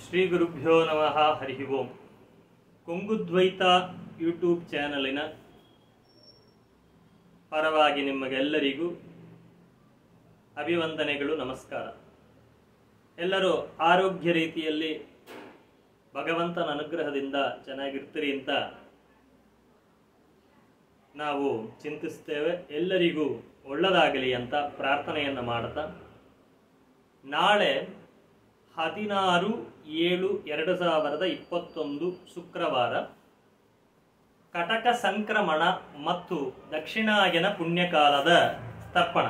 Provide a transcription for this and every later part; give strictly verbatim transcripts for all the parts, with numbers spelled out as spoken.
ಶ್ರೀ ಗುರುಭ್ಯೋ ನಮಃ ಹರಿ ಓಂ. ಕೊಂಗುದ್ವೈತ ಯೂಟ್ಯೂಬ್ ಚಾನಲಿನ ಪರವಾಗಿ ನಿಮಗೆಲ್ಲರಿಗೂ ಅಭಿವಂದನೆಗಳು, ನಮಸ್ಕಾರ. ಎಲ್ಲರೂ ಆರೋಗ್ಯ ರೀತಿಯಲ್ಲಿ ಭಗವಂತನ ಅನುಗ್ರಹದಿಂದ ಚೆನ್ನಾಗಿರ್ತೀರಿ ಅಂತ ನಾವು ಚಿಂತಿಸ್ತೇವೆ. ಎಲ್ಲರಿಗೂ ಒಳ್ಳೆಯದಾಗಲಿ ಅಂತ ಪ್ರಾರ್ಥನೆಯನ್ನು ಮಾಡುತ್ತಾ, ನಾಳೆ ಹದಿನಾರು ಏಳು ಎರಡು ಸಾವಿರದ ಇಪ್ಪತ್ತೊಂದು ಶುಕ್ರವಾರ ಕಟಕ ಸಂಕ್ರಮಣ ಮತ್ತು ದಕ್ಷಿಣಾಯನ ಪುಣ್ಯಕಾಲದ ತರ್ಪಣ.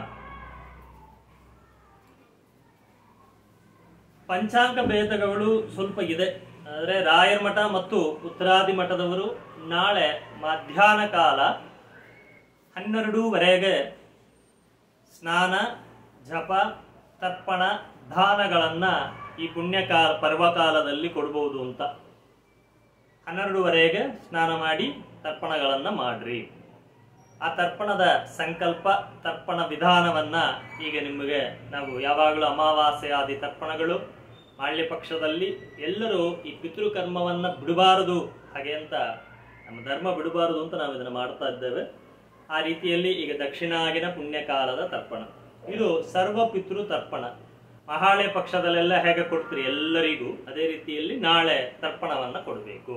ಪಂಚಾಂಗ ಭೇದಗಳು ಸ್ವಲ್ಪ ಇದೆ. ಆದರೆ ರಾಯರ ಮಠ ಮತ್ತು ಉತ್ತರಾದಿ ಮಠದವರು ನಾಳೆ ಮಧ್ಯಾಹ್ನ ಕಾಲ ಹನ್ನೆರಡೂವರೆಗೆ ಸ್ನಾನ, ಜಪ, ತರ್ಪಣ, ದಾನಗಳನ್ನು ಈ ಪುಣ್ಯಕಾಲ ಪರ್ವಕಾಲದಲ್ಲಿ ಕೊಡ್ಬೋದು ಅಂತ. ಹನ್ನೆರಡುವರೆಗೆ ಸ್ನಾನ ಮಾಡಿ ತರ್ಪಣಗಳನ್ನು ಮಾಡ್ರಿ. ಆ ತರ್ಪಣದ ಸಂಕಲ್ಪ, ತರ್ಪಣ ವಿಧಾನವನ್ನು ಈಗ ನಿಮಗೆ ನಾವು ಯಾವಾಗಲೂ ಅಮಾವಾಸ್ಯೆ ಆದಿ ತರ್ಪಣಗಳು ಮಾಳ್ಯ ಪಕ್ಷದಲ್ಲಿ ಎಲ್ಲರೂ ಈ ಪಿತೃಕರ್ಮವನ್ನು ಬಿಡಬಾರದು, ಹಾಗೆ ಅಂತ ನಮ್ಮ ಧರ್ಮ ಬಿಡಬಾರದು ಅಂತ ನಾವು ಇದನ್ನು ಮಾಡ್ತಾ ಇದ್ದೇವೆ. ಆ ರೀತಿಯಲ್ಲಿ ಈಗ ದಕ್ಷಿಣಾಗಿನ ಪುಣ್ಯಕಾಲದ ತರ್ಪಣ, ಇದು ಸರ್ವ ಪಿತೃ ತರ್ಪಣ. ಮಹಾಳೆ ಪಕ್ಷದಲ್ಲೆಲ್ಲ ಹೇಗೆ ಕೊಡ್ತೀರಿ ಎಲ್ಲರಿಗೂ, ಅದೇ ರೀತಿಯಲ್ಲಿ ನಾಳೆ ತರ್ಪಣವನ್ನು ಕೊಡಬೇಕು.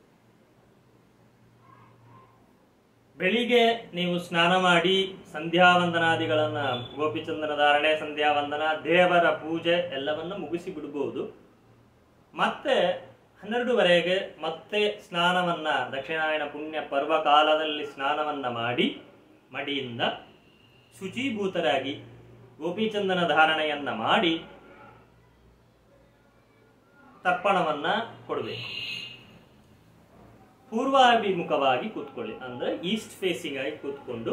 ಬೆಳಿಗ್ಗೆ ನೀವು ಸ್ನಾನ ಮಾಡಿ ಸಂಧ್ಯಾವಂದನಾದಿಗಳನ್ನು, ಗೋಪಿಚಂದನ ಧಾರಣೆ, ಸಂಧ್ಯಾವಂದನ, ದೇವರ ಪೂಜೆ ಎಲ್ಲವನ್ನು ಮುಗಿಸಿ ಬಿಡ್ಬೋದು. ಮತ್ತೆ ಹನ್ನೆರಡುವರೆಗೆ ಮತ್ತೆ ಸ್ನಾನವನ್ನ, ದಕ್ಷಿಣಾಯನ ಪುಣ್ಯ ಪರ್ವ ಕಾಲದಲ್ಲಿ ಸ್ನಾನವನ್ನ ಮಾಡಿ ಮಡಿಯಿಂದ ಶುಚೀಭೂತರಾಗಿ ಗೋಪಿಚಂದನ ಧಾರಣೆಯನ್ನ ಮಾಡಿ ತರ್ಪಣವನ್ನ ಕೊಡಬೇಕು. ಪೂರ್ವಾಭಿಮುಖವಾಗಿ ಕೂತ್ಕೊಳ್ಳಿ, ಅಂದ್ರೆ ಈಸ್ಟ್ ಫೇಸಿಂಗ್ ಆಗಿ ಕೂತ್ಕೊಂಡು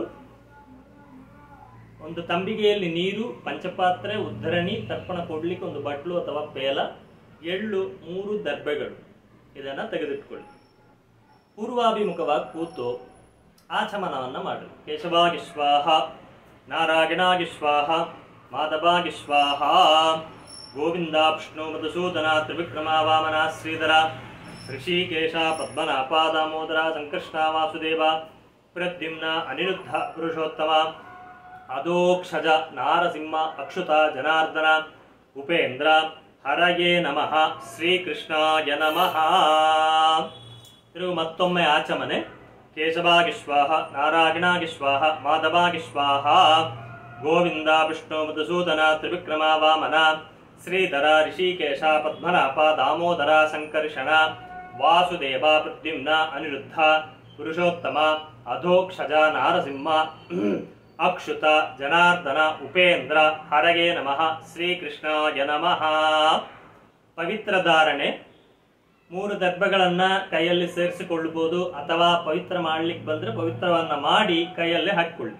ಒಂದು ತಂಬಿಗೆಯಲ್ಲಿ ನೀರು, ಪಂಚಪಾತ್ರೆ, ಉದ್ಧರಣಿ, ತರ್ಪಣ ಕೊಡ್ಲಿಕ್ಕೆ ಒಂದು ಬಟ್ಲು ಅಥವಾ ಪೇಲ, ಎಳ್ಳು, ಮೂರು ದರ್ಬೆಗಳು, ಇದನ್ನ ತೆಗೆದಿಟ್ಕೊಳ್ಳಿ. ಪೂರ್ವಾಭಿಮುಖವಾಗಿ ಕೂತು ಆಚಮನವನ್ನ ಮಾಡಿ. ಕೇಶವಾಗಿ ಸ್ವಾಹ, ನಾರಾಯಣಾಗಿ ಸ್ವಾಹ, ಮಾಧವಾಗಿ ಸ್ವಾಹ, ಗೋವಿಂದ ವಿಷ್ಣು ಮಧುಸೂದನ ತ್ರಿವಿಕ್ರಮ ವಾಮನ ಶ್ರೀಧರ ಋಷಿಕೇಶ ಪದ್ಮನಾಭ ದಾಮೋದರ ಸಂಕೃಷ್ಣ ವಾಸುದೇವ ಪ್ರದ್ಯುಮ್ನ ಅನಿರುದ್ಧ ಪುರುಷೋತ್ತಮ ಅಧೋಕ್ಷಜ ನಾರಸಿಂಹ ಅಕ್ಷುತ ಜನಾರ್ದನ ಉಪೇಂದ್ರ ಹರಯೇ ನಮಃ ಶ್ರೀಕೃಷ್ಣಾಯ ನಮಃ. ತಿರುವು ಮತ್ತೊಮ್ಮೆ ಆಚಮನೆ. ಕೇಶವಾಗಿ ಸ್ವಾಹ, ನಾರಾಯಣಾಗಿ ಸ್ವಾಹ, ಮಾಧವಾಗಿ ಸ್ವಾಹ, ಗೋವಿಂದ ವಿಷ್ಣು ಮಧುಸೂದನ ತ್ರಿವಿಕ್ರಮ ವಾಮನ ಶ್ರೀಧರ ಋಷಿಕೇಶ ಪದ್ಮನಾಭ ದಾಮೋದರ ಸಂಕರ್ಷಣ ವಾಸುದೇವ ಪ್ರದ್ಯುಮ್ನ ಅನಿರುದ್ಧ ಪುರುಷೋತ್ತಮ ಅಧೋಕ್ಷಜ ನಾರಸಿಂಹ ಅಕ್ಷುತ ಜನಾರ್ದನ ಉಪೇಂದ್ರ ಹರಯೇ ನಮಃ ಶ್ರೀಕೃಷ್ಣಾಯ ನಮಃ. ಪವಿತ್ರ ಧಾರಣೆ. ಮೂರು ದರ್ಭಗಳನ್ನ ಕೈಯಲ್ಲಿ ಸೇರಿಸಿಕೊಳ್ಳಬಹುದು, ಅಥವಾ ಪವಿತ್ರ ಮಾಡ್ಲಿಕ್ಕೆ ಬಂದ್ರೆ ಪವಿತ್ರವನ್ನ ಮಾಡಿ ಕೈಯಲ್ಲೇ ಹಾಕಿಕೊಳ್ಳಿ.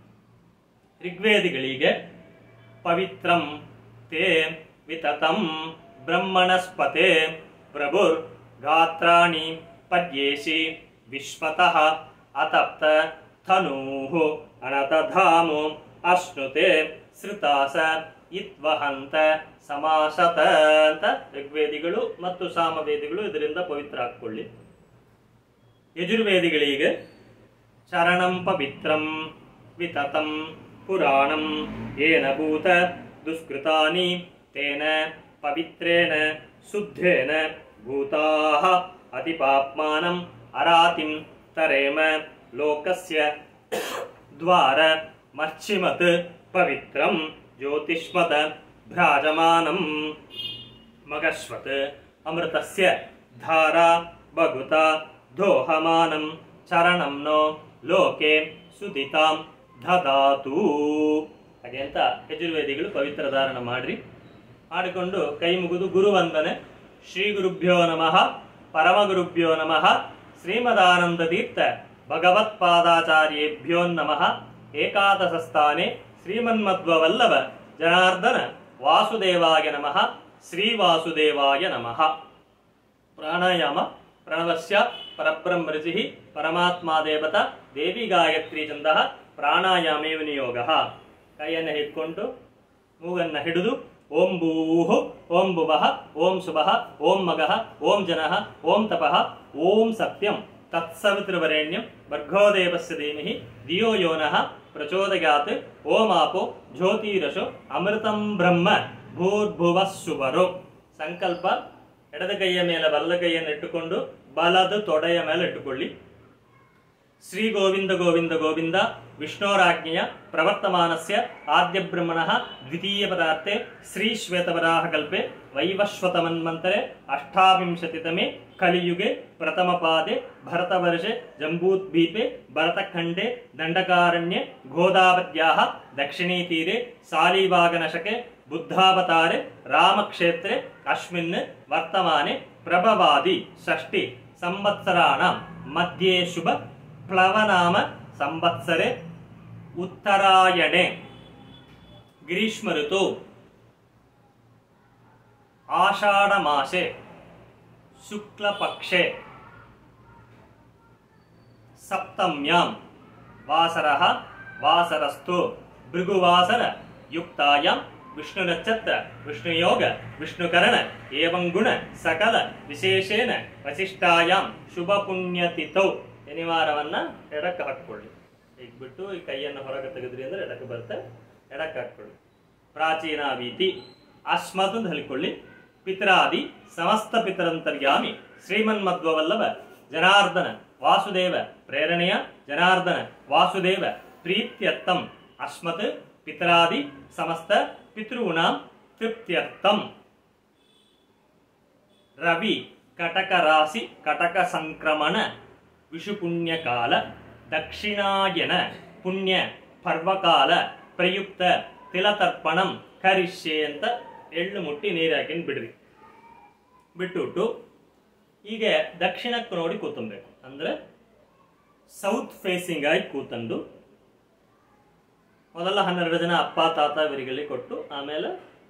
ಋಗ್ವೇದಿಗಳಿಗೆ ಪವಿತ್ರಂ ತೇ ವಿತತಂ ಬ್ರಹ್ಮಣಸ್ಪತೆ ಪ್ರಭುರ್ ಗಾತ್ರಾಣಿ ಪದ್ಯೇಶಿ ವಿಶ್ವತಃ ಅತಪ್ತ ತನೂಃ ಅನತಧಾಮು ಅಶ್ನುತೆ ಶ್ರುತಾಸ ಇತ್ವಹಂತ ಸಮಾಸತ ಅಂತ ಋಗ್ವೇದಿಗಳು ಮತ್ತು ಸಾಮವೇದಿಗಳು ಇದರಿಂದ ಪವಿತ್ರ ಹಾಕೊಳ್ಳಿ. ಯಜುರ್ವೇದಿಗಳಿಗೆ ಚರಣಂ ಪವಿತ್ರಂ ವಿತತಂ ಪುರಾಣಂ ಏನ ಭೂತ ದುಷ್ಕೃತಾನಿ ತೇನ ಪವಿತ್ರೇಣ ಶುದ್ಧೇನ ಭೂತಾಃ ಅತಿಪಾಪ್ಮಾನಂ ಅರಾತಿಂ ತರೇಮ ಲೋಕಸ್ಯ ದ್ವಾರ ಮರ್ಚಿಮತ್ ಪವಿತ್ರಂ ಜ್ಯೋತಿಷ್ಮತ ಭ್ರಾಜಮಾನಂ ಮಗಶ್ವತ್ ಅಮೃತಸ್ಯ ಧಾರಾ ಬಗುತ ದೋಹಮಾನಂ ಚರಣಂ ನೋ ಲೋಕೆ ಸುದಿತಾಂ ದದಾತು. ಹಾಗೆ ಅಂತ ಯಜುರ್ವೇದಿಗಳು ಪವಿತ್ರ ಧಾರಣ ಮಾಡ್ರಿ. ಮಾಡಿಕೊಂಡು ಕೈ ಮುಗಿದು ಗುರುವಂದನೆ. ಶ್ರೀ ಗುರುಭ್ಯೋ ನಮಃ, ಪರಮ ಗುರುಭ್ಯೋ ನಮಃ, ಶ್ರೀಮದಾನಂದ ತೀರ್ಥ ಭಗವತ್ಪಾದಾಚಾರ್ಯೇಭ್ಯೋ ನಮಃ. ಏಕಾದಶ ಸ್ಥಾನೆ ಶ್ರೀಮನ್ಮಧ್ವವಲ್ಲಭ ಜನಾರ್ದನ ವಾಸುದೇವಾಯ ನಮಃ. ಶ್ರೀ ವಾಸುದೇವಾಯ ನಮಃ. ಪ್ರಾಣಾಯಾಮ. ಪ್ರಣವಸ್ಯ ಪರಬ್ರಹ್ಮ ಋಷಿ ಪರಮಾತ್ಮ ದೇವತಾ ದೇವಿ ಗಾಯತ್ರಿ ಛಂದಃ ಪ್ರಾಣಾಯಾಮೇ ವಿನಿಯೋಗ. ಕೈಯನ್ನು ಹಿಡ್ಕೊಂಡು ಮೂಗನ್ನು ಹಿಡಿದು ಓಂ ಭೂಃ ಓಂ ಭುವಃ ಓಂ ಶುಭಃ ಓಂ ಮಗಃ ಓಂ ಜನಃ ಓಂ ತಪಃ ಓಂ ಸತ್ಯಂ ತತ್ಸವಿತೃವರೆಣ್ಯಂ ಭರ್ಗೋ ದೇವಸ್ಯ ಧೀಮಹಿ ಧಿಯೋ ಯೋ ನಃ ಪ್ರಚೋದಯಾತ್ ಓಂ ಆಪೋ ಜ್ಯೋತಿರಶೋ ಅಮೃತಂ ಬ್ರಹ್ಮ ಭೂರ್ಭುವಃ ಶುಭರೋ. ಸಂಕಲ್ಪ ಎಡದ ಕೈಯ ಮೇಲೆ ಬಲದ ಕೈಯನ್ನು ಇಟ್ಟುಕೊಂಡು ಬಲದ ತೊಡೆಯ ಮೇಲೆ ಇಟ್ಟುಕೊಳ್ಳಿ. ಶ್ರೀ ಗೋವಿಂದ ಗೋವಿಂದ ಗೋವಿಂದ ವಿಷ್ಣೋರಾಜ್ಞೆಯ ಪ್ರವರ್ತಮಾನಸ್ಯ ಆದ್ಯ ಬ್ರಹ್ಮಣಃ ದ್ವಿತೀಯ ಪದಾರ್ಥೆ ಶ್ರೀ ಶ್ವೇತವರಾಹ ಕಲ್ಪೆ ವೈವಸ್ವತಮನ್ವಂತರೆ ಅಷ್ಟಾವಿಂಶತಿತಮೆ ಕಲಿಯುಗೆ ಪ್ರಥಮ ಪಾದೆ ಭರತವರ್ಷೆ ಜಂಬೂದ್ವೀಪೆ ಭರತಖಂಡೆ ದಂಡಕಾರಣ್ಯೆ ಗೋದಾವತ್ಯಾಃ ದಕ್ಷಿಣೀ ತೀರೆ ಸಾಲಿವಾಗನಶಕೆ ಬುದ್ಧಾವತಾರೆ ರಾಮಕ್ಷೇತ್ರೆ ಅಸ್ಮಿನ್ ವರ್ತಮಾನೆ ಪ್ರಭವಾದಿ ಷಷ್ಠಿ ಸಂವತ್ಸರಾಣಾಂ ಮಧ್ಯೆ ಶುಭ ಪ್ಲವನಾಮ ಸಂವತ್ಸರೆ ಉತ್ತರಾಯಣೆ ಗ್ರೀಷ್ಮ ಋತು ಆಷಾಢ ಮಾಸೆ ಶುಕ್ಲ ಪಕ್ಷೆ ಸಪ್ತಮ್ಯಾಂ ವಾಸರಃ ವಾಸರಸ್ತು ಭೃಗುವಾಸರ ಯುಕ್ತಾಯಾಂ ವಿಷ್ಣು ನಕ್ಷತ್ರ ವಿಷ್ಣು ಯೋಗ ವಿಷ್ಣುಕರಣ ಏವಂ ಗುಣ ಸಕಲ ವಿಶೇಷೇಣ ವಸಿಷ್ಠಾಯಾಂ ಶುಭ ಪುಣ್ಯತಿಥೌ. ಶನಿವಾರವನ್ನ ಎಡಕ್ಕೆ ಹಾಕೊಳ್ಳಿ. ಈಗ ಬಿಟ್ಟು ಈ ಕೈಯನ್ನು ಹೊರಗೆ ತೆಗೆದ್ರಿ ಅಂದ್ರೆ ಎಡಕ್ಕೆ ಬರುತ್ತೆ, ಎಡಕ್ಕೆ ಹಾಕೊಳ್ಳಿ. ಪ್ರಾಚೀನ ಭೀತಿ ಅಸ್ಮತ್ ಅಂತ ಹೇಳಿಕೊಳ್ಳಿ. ಪಿತರಾದಿ ಸಮಸ್ತ ಪಿತರಂತರ್ಯಾಮಿ ಶ್ರೀಮನ್ಮಧ್ವವಲ್ಲಭ ಜನಾರ್ದನ ವಾಸುದೇವ ಪ್ರೇರಣೆಯ ಜನಾರ್ದನ ವಾಸುದೇವ ಪ್ರೀತ್ಯರ್ಥಂ ಅಸ್ಮತ್ ಪಿತರಾದಿ ಸಮಸ್ತ ಪಿತॄಣಾಂ ತೃಪ್ತ್ಯರ್ಥಂ. ರವಿ ಕಟಕ ರಾಶಿ ಕಟಕ ಸಂಕ್ರಮಣ ವಿಷು ಪುಣ್ಯಕಾಲ ದಕ್ಷಿಣಾಯನ ಪುಣ್ಯ ಪರ್ವಕಾಲ ಪ್ರಯುಕ್ತ ತಿಲತರ್ಪಣಂ ಕರಿಷ್ಯೆ ಅಂತ ಎಳ್ಳು ಮುಟ್ಟಿ ನೀರು ಹಾಕಿಂದು ಬಿಡ್ರಿ. ಬಿಟ್ಟುಬಿಟ್ಟು ಈಗ ದಕ್ಷಿಣಕ್ಕೆ ನೋಡಿ ಕೂತಂಬೇಕು. ಅಂದ್ರೆ ಸೌತ್ ಫೇಸಿಂಗ್ ಆಗಿ ಕೂತಂದು ಮೊದಲ ಹನ್ನೆರಡು ಜನ ಅಪ್ಪ ತಾತ ಇವರಿಗೆಲ್ಲಿ ಕೊಟ್ಟು ಆಮೇಲೆ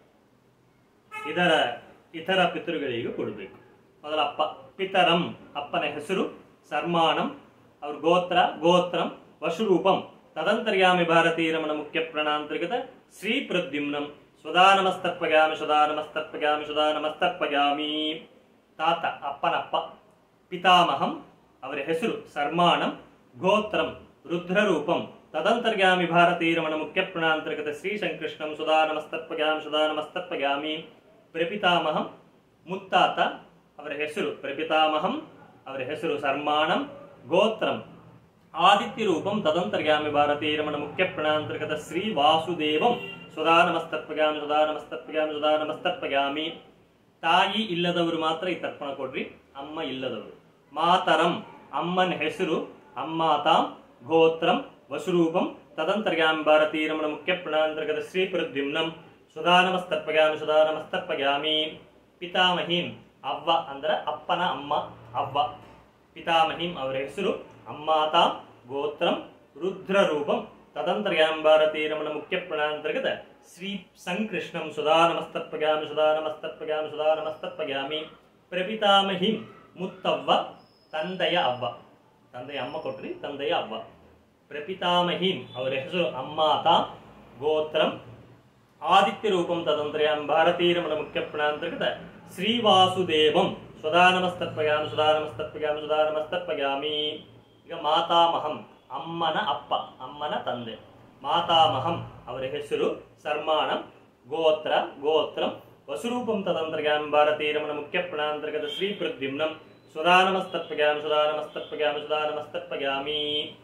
ಇದರ ಇತರ ಪಿತೃಗಳಿಗೂ ಕೊಡಬೇಕು. ಮೊದಲ ಅಪ್ಪ ಪಿತರಂ ಅಪ್ಪನ ಹೆಸರು, ಸರ್ಮಾಣಂ ಅವ್ರ ಗೋತ್ರ ಗೋತ್ರಂ ವಶುರೂಪಂ ತದಂತರ್ಯಾಮಿ ಭಾರತೀಯ ರಮಣ ಮುಖ್ಯ ಪ್ರಣಾಂತರ್ಗತ ಶ್ರೀ ಪ್ರದ್ಯುಮ್ನಂ ಸ್ವದಾ ನಮಸ್ತರ್ಪಗಾಮಿ ಸ್ವದಾ ನಮಸ್ತರ್ಪಗಾಮಿ ಸ್ವದಾ ನಮಸ್ತರ್ಪಗಾಮಿ. ತಾತ ಅಪ್ಪನಪ್ಪ. ಪಿತಾಮಹಂ ಅವರ ಹೆಸರು ಸರ್ಮಾಣಂ ಗೋತ್ರಂ ರುದ್ರರೂಪಂ ತದಂತರ್ಯಾಮಿ ಭಾರತೀಯ ರಮಣ ಮುಖ್ಯ ಪ್ರಣಾಂತರ್ಗತ ಶ್ರೀ ಸಂಕೃಷ್ಣಂ ಸ್ವದಾ ನಮಸ್ತರ್ಪಗಾಮಿ ಸ್ವದಾ ನಮಸ್ತರ್ಪಗಾಮಿ. ಪ್ರಪಿತಾಮಹಂ ಮುತ್ತಾತ ಅವರ ಹೆಸರು ಪ್ರಪಿತಾಮಹಂ ಅವರ ಹೆಸರು ಸರ್ಮಾಣಂ ಗೋತ್ರಂ ಆದಿತ್ಯ ರೂಪಂ ತದಂತರ್ಯಾಮಿ ಭಾರತೀಯ ರಮಣ ಮುಖ್ಯ ಪ್ರಣಾಂತರ್ಗತ ಶ್ರೀ ವಾಸುದೇವಂ ಸ್ವದಾ ನಮಸ್ತರ್ಪಗಾಮಿ ಸ್ವದಾ ನಮಸ್ತರ್ಪಗಾಮಿ ಸ್ವದಾ ನಮಸ್ತರ್ಪಗಾಮಿ. ತಾಯಿ ಇಲ್ಲದವರು ಮಾತ್ರ ಈ ತರ್ಪಣ ಕೊಡ್ರಿ, ಅಮ್ಮ ಇಲ್ಲದವರು. ಮಾತರಂ ಅಮ್ಮನ ಹೆಸರು ಅಮ್ಮಾತಾಂ ಗೋತ್ರಂ ವಸುರೂಪಂ ತದಂತರ್ಯಾಮಿ ಭಾರತೀಯ ರಮಣ ಮುಖ್ಯ ಪ್ರಣಾಂತರ್ಗತ ಶ್ರೀ ಪ್ರದ್ಯುಮ್ನಂ ಸ್ವದಾ ನಮಸ್ತರ್ಪಗಾಮಿ ಸ್ವದಾ ನಮಸ್ತರ್ಪಗಾಮಿ. ಪಿತಾಮಹೀಂ ಅವ್ವ ಅಂದ್ರೆ ಅಪ್ಪನ ಅಮ್ಮ ಅವ್ವ. ಪಿತಾಮಹೀಂ ಅವರ ಹೆಸರು ಅಮ್ಮಾತಾಂ ಗೋತ್ರಂ ರುದ್ರರೂಪಂ ತದಂತರ್ಯಾಮಿ ಭಾರತೀಯ ರಮಣ ಮುಖ್ಯ ಪ್ರಣಾಂತರ್ಗತ ಶ್ರೀ ಸಂಕೃಷ್ಣಂ ಸ್ವದಾ ನಮಸ್ತರ್ಪಗಾಮಿ ಸ್ವದಾ ನಮಸ್ತರ್ಪಗಾಮಿ ಸ್ವದಾ ನಮಸ್ತರ್ಪಗಾಮಿ. ಪ್ರಪಿತಾಮಹೀಂ ಮುತ್ತವ್ವ ತಂದೆಯ ಅವ್ವ. ತಂದೆಯ ಅಮ್ಮ ಕೊಟ್ರಿ, ತಂದೆಯ ಅವ್ವ. ಪ್ರಪಿತಾಮಹೀಂ ಅವರ ಹೆಸರು ಅಮ್ಮಾತಾಂ ಗೋತ್ರಂ ಆದಿತ್ಯ ರೂಪಂ ತದಂತರ್ಯಾಮಿ ಭಾರತೀಯ ರಮಣ ಮುಖ್ಯ ಪ್ರಣಾಂತರ್ಗತ ಶ್ರೀ ವಾಸುದೇವಂ ಸ್ವದಾ ನಮಸ್ತರ್ಪಗಾಮಿ ಸ್ವದಾ ನಮಸ್ತರ್ಪಗಾಮಿ ಸ್ವದಾ ನಮಸ್ತರ್ಪಗಾಮಿ. ಈಗ ಮಾತಾಮಹಂ ಅಮ್ಮನ ಅಪ್ಪ, ಅಮ್ಮನ ತಂದೆ. ಮಾತಾಮಹಂ ಅವರ ಹೆಸರು ಸರ್ಮಾಣಂ ಗೋತ್ರ ಗೋತ್ರಂ ವಸುರೂಪಂ ತದಂತರ್ಯಾಮಿ ಭಾರತೀಯ ರಮಣ ಮುಖ್ಯ ಪ್ರಣಾಂತರ್ಗತ ಶ್ರೀ ಪ್ರದ್ಯುಮ್ನಂ ಸ್ವದಾ ನಮಸ್ತರ್ಪಗಾಮಿ ಸ್ವದಾ ನಮಸ್ತರ್ಪಗಾಮಿ ಸ್ವದಾ ನಮಸ್ತರ್ಪಗಾಮಿ.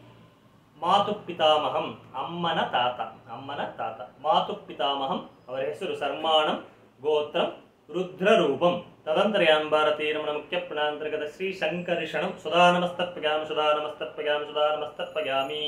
ಮಾತು ಪಿತಾಮಹಂ ಅಮ್ಮನ ತಾತ, ಅಮ್ಮನ ತಾತ. ಮಾತು ಪಿತಾಮಹಂ ಅವರ ಹೆಸರು ಸರ್ಮಾಣಂ ಗೋತ್ರಂ ರುದ್ರರೂಪಂ ತದಂತರ್ಯಾಮಿ ಭಾರತೀಯ ರಮಣ ಮುಖ್ಯ ಪ್ರಣಾಂತರ್ಗತ ಶ್ರೀ ಶಂಕರಿಷಣಂ ಸ್ವದಾ ನಮಸ್ತರ್ಪಗಾಮಿ ಸ್ವದಾ ನಮಸ್ತರ್ಪಗಾಮಿ ಸ್ವದಾ ನಮಸ್ತರ್ಪಗಾಮಿ.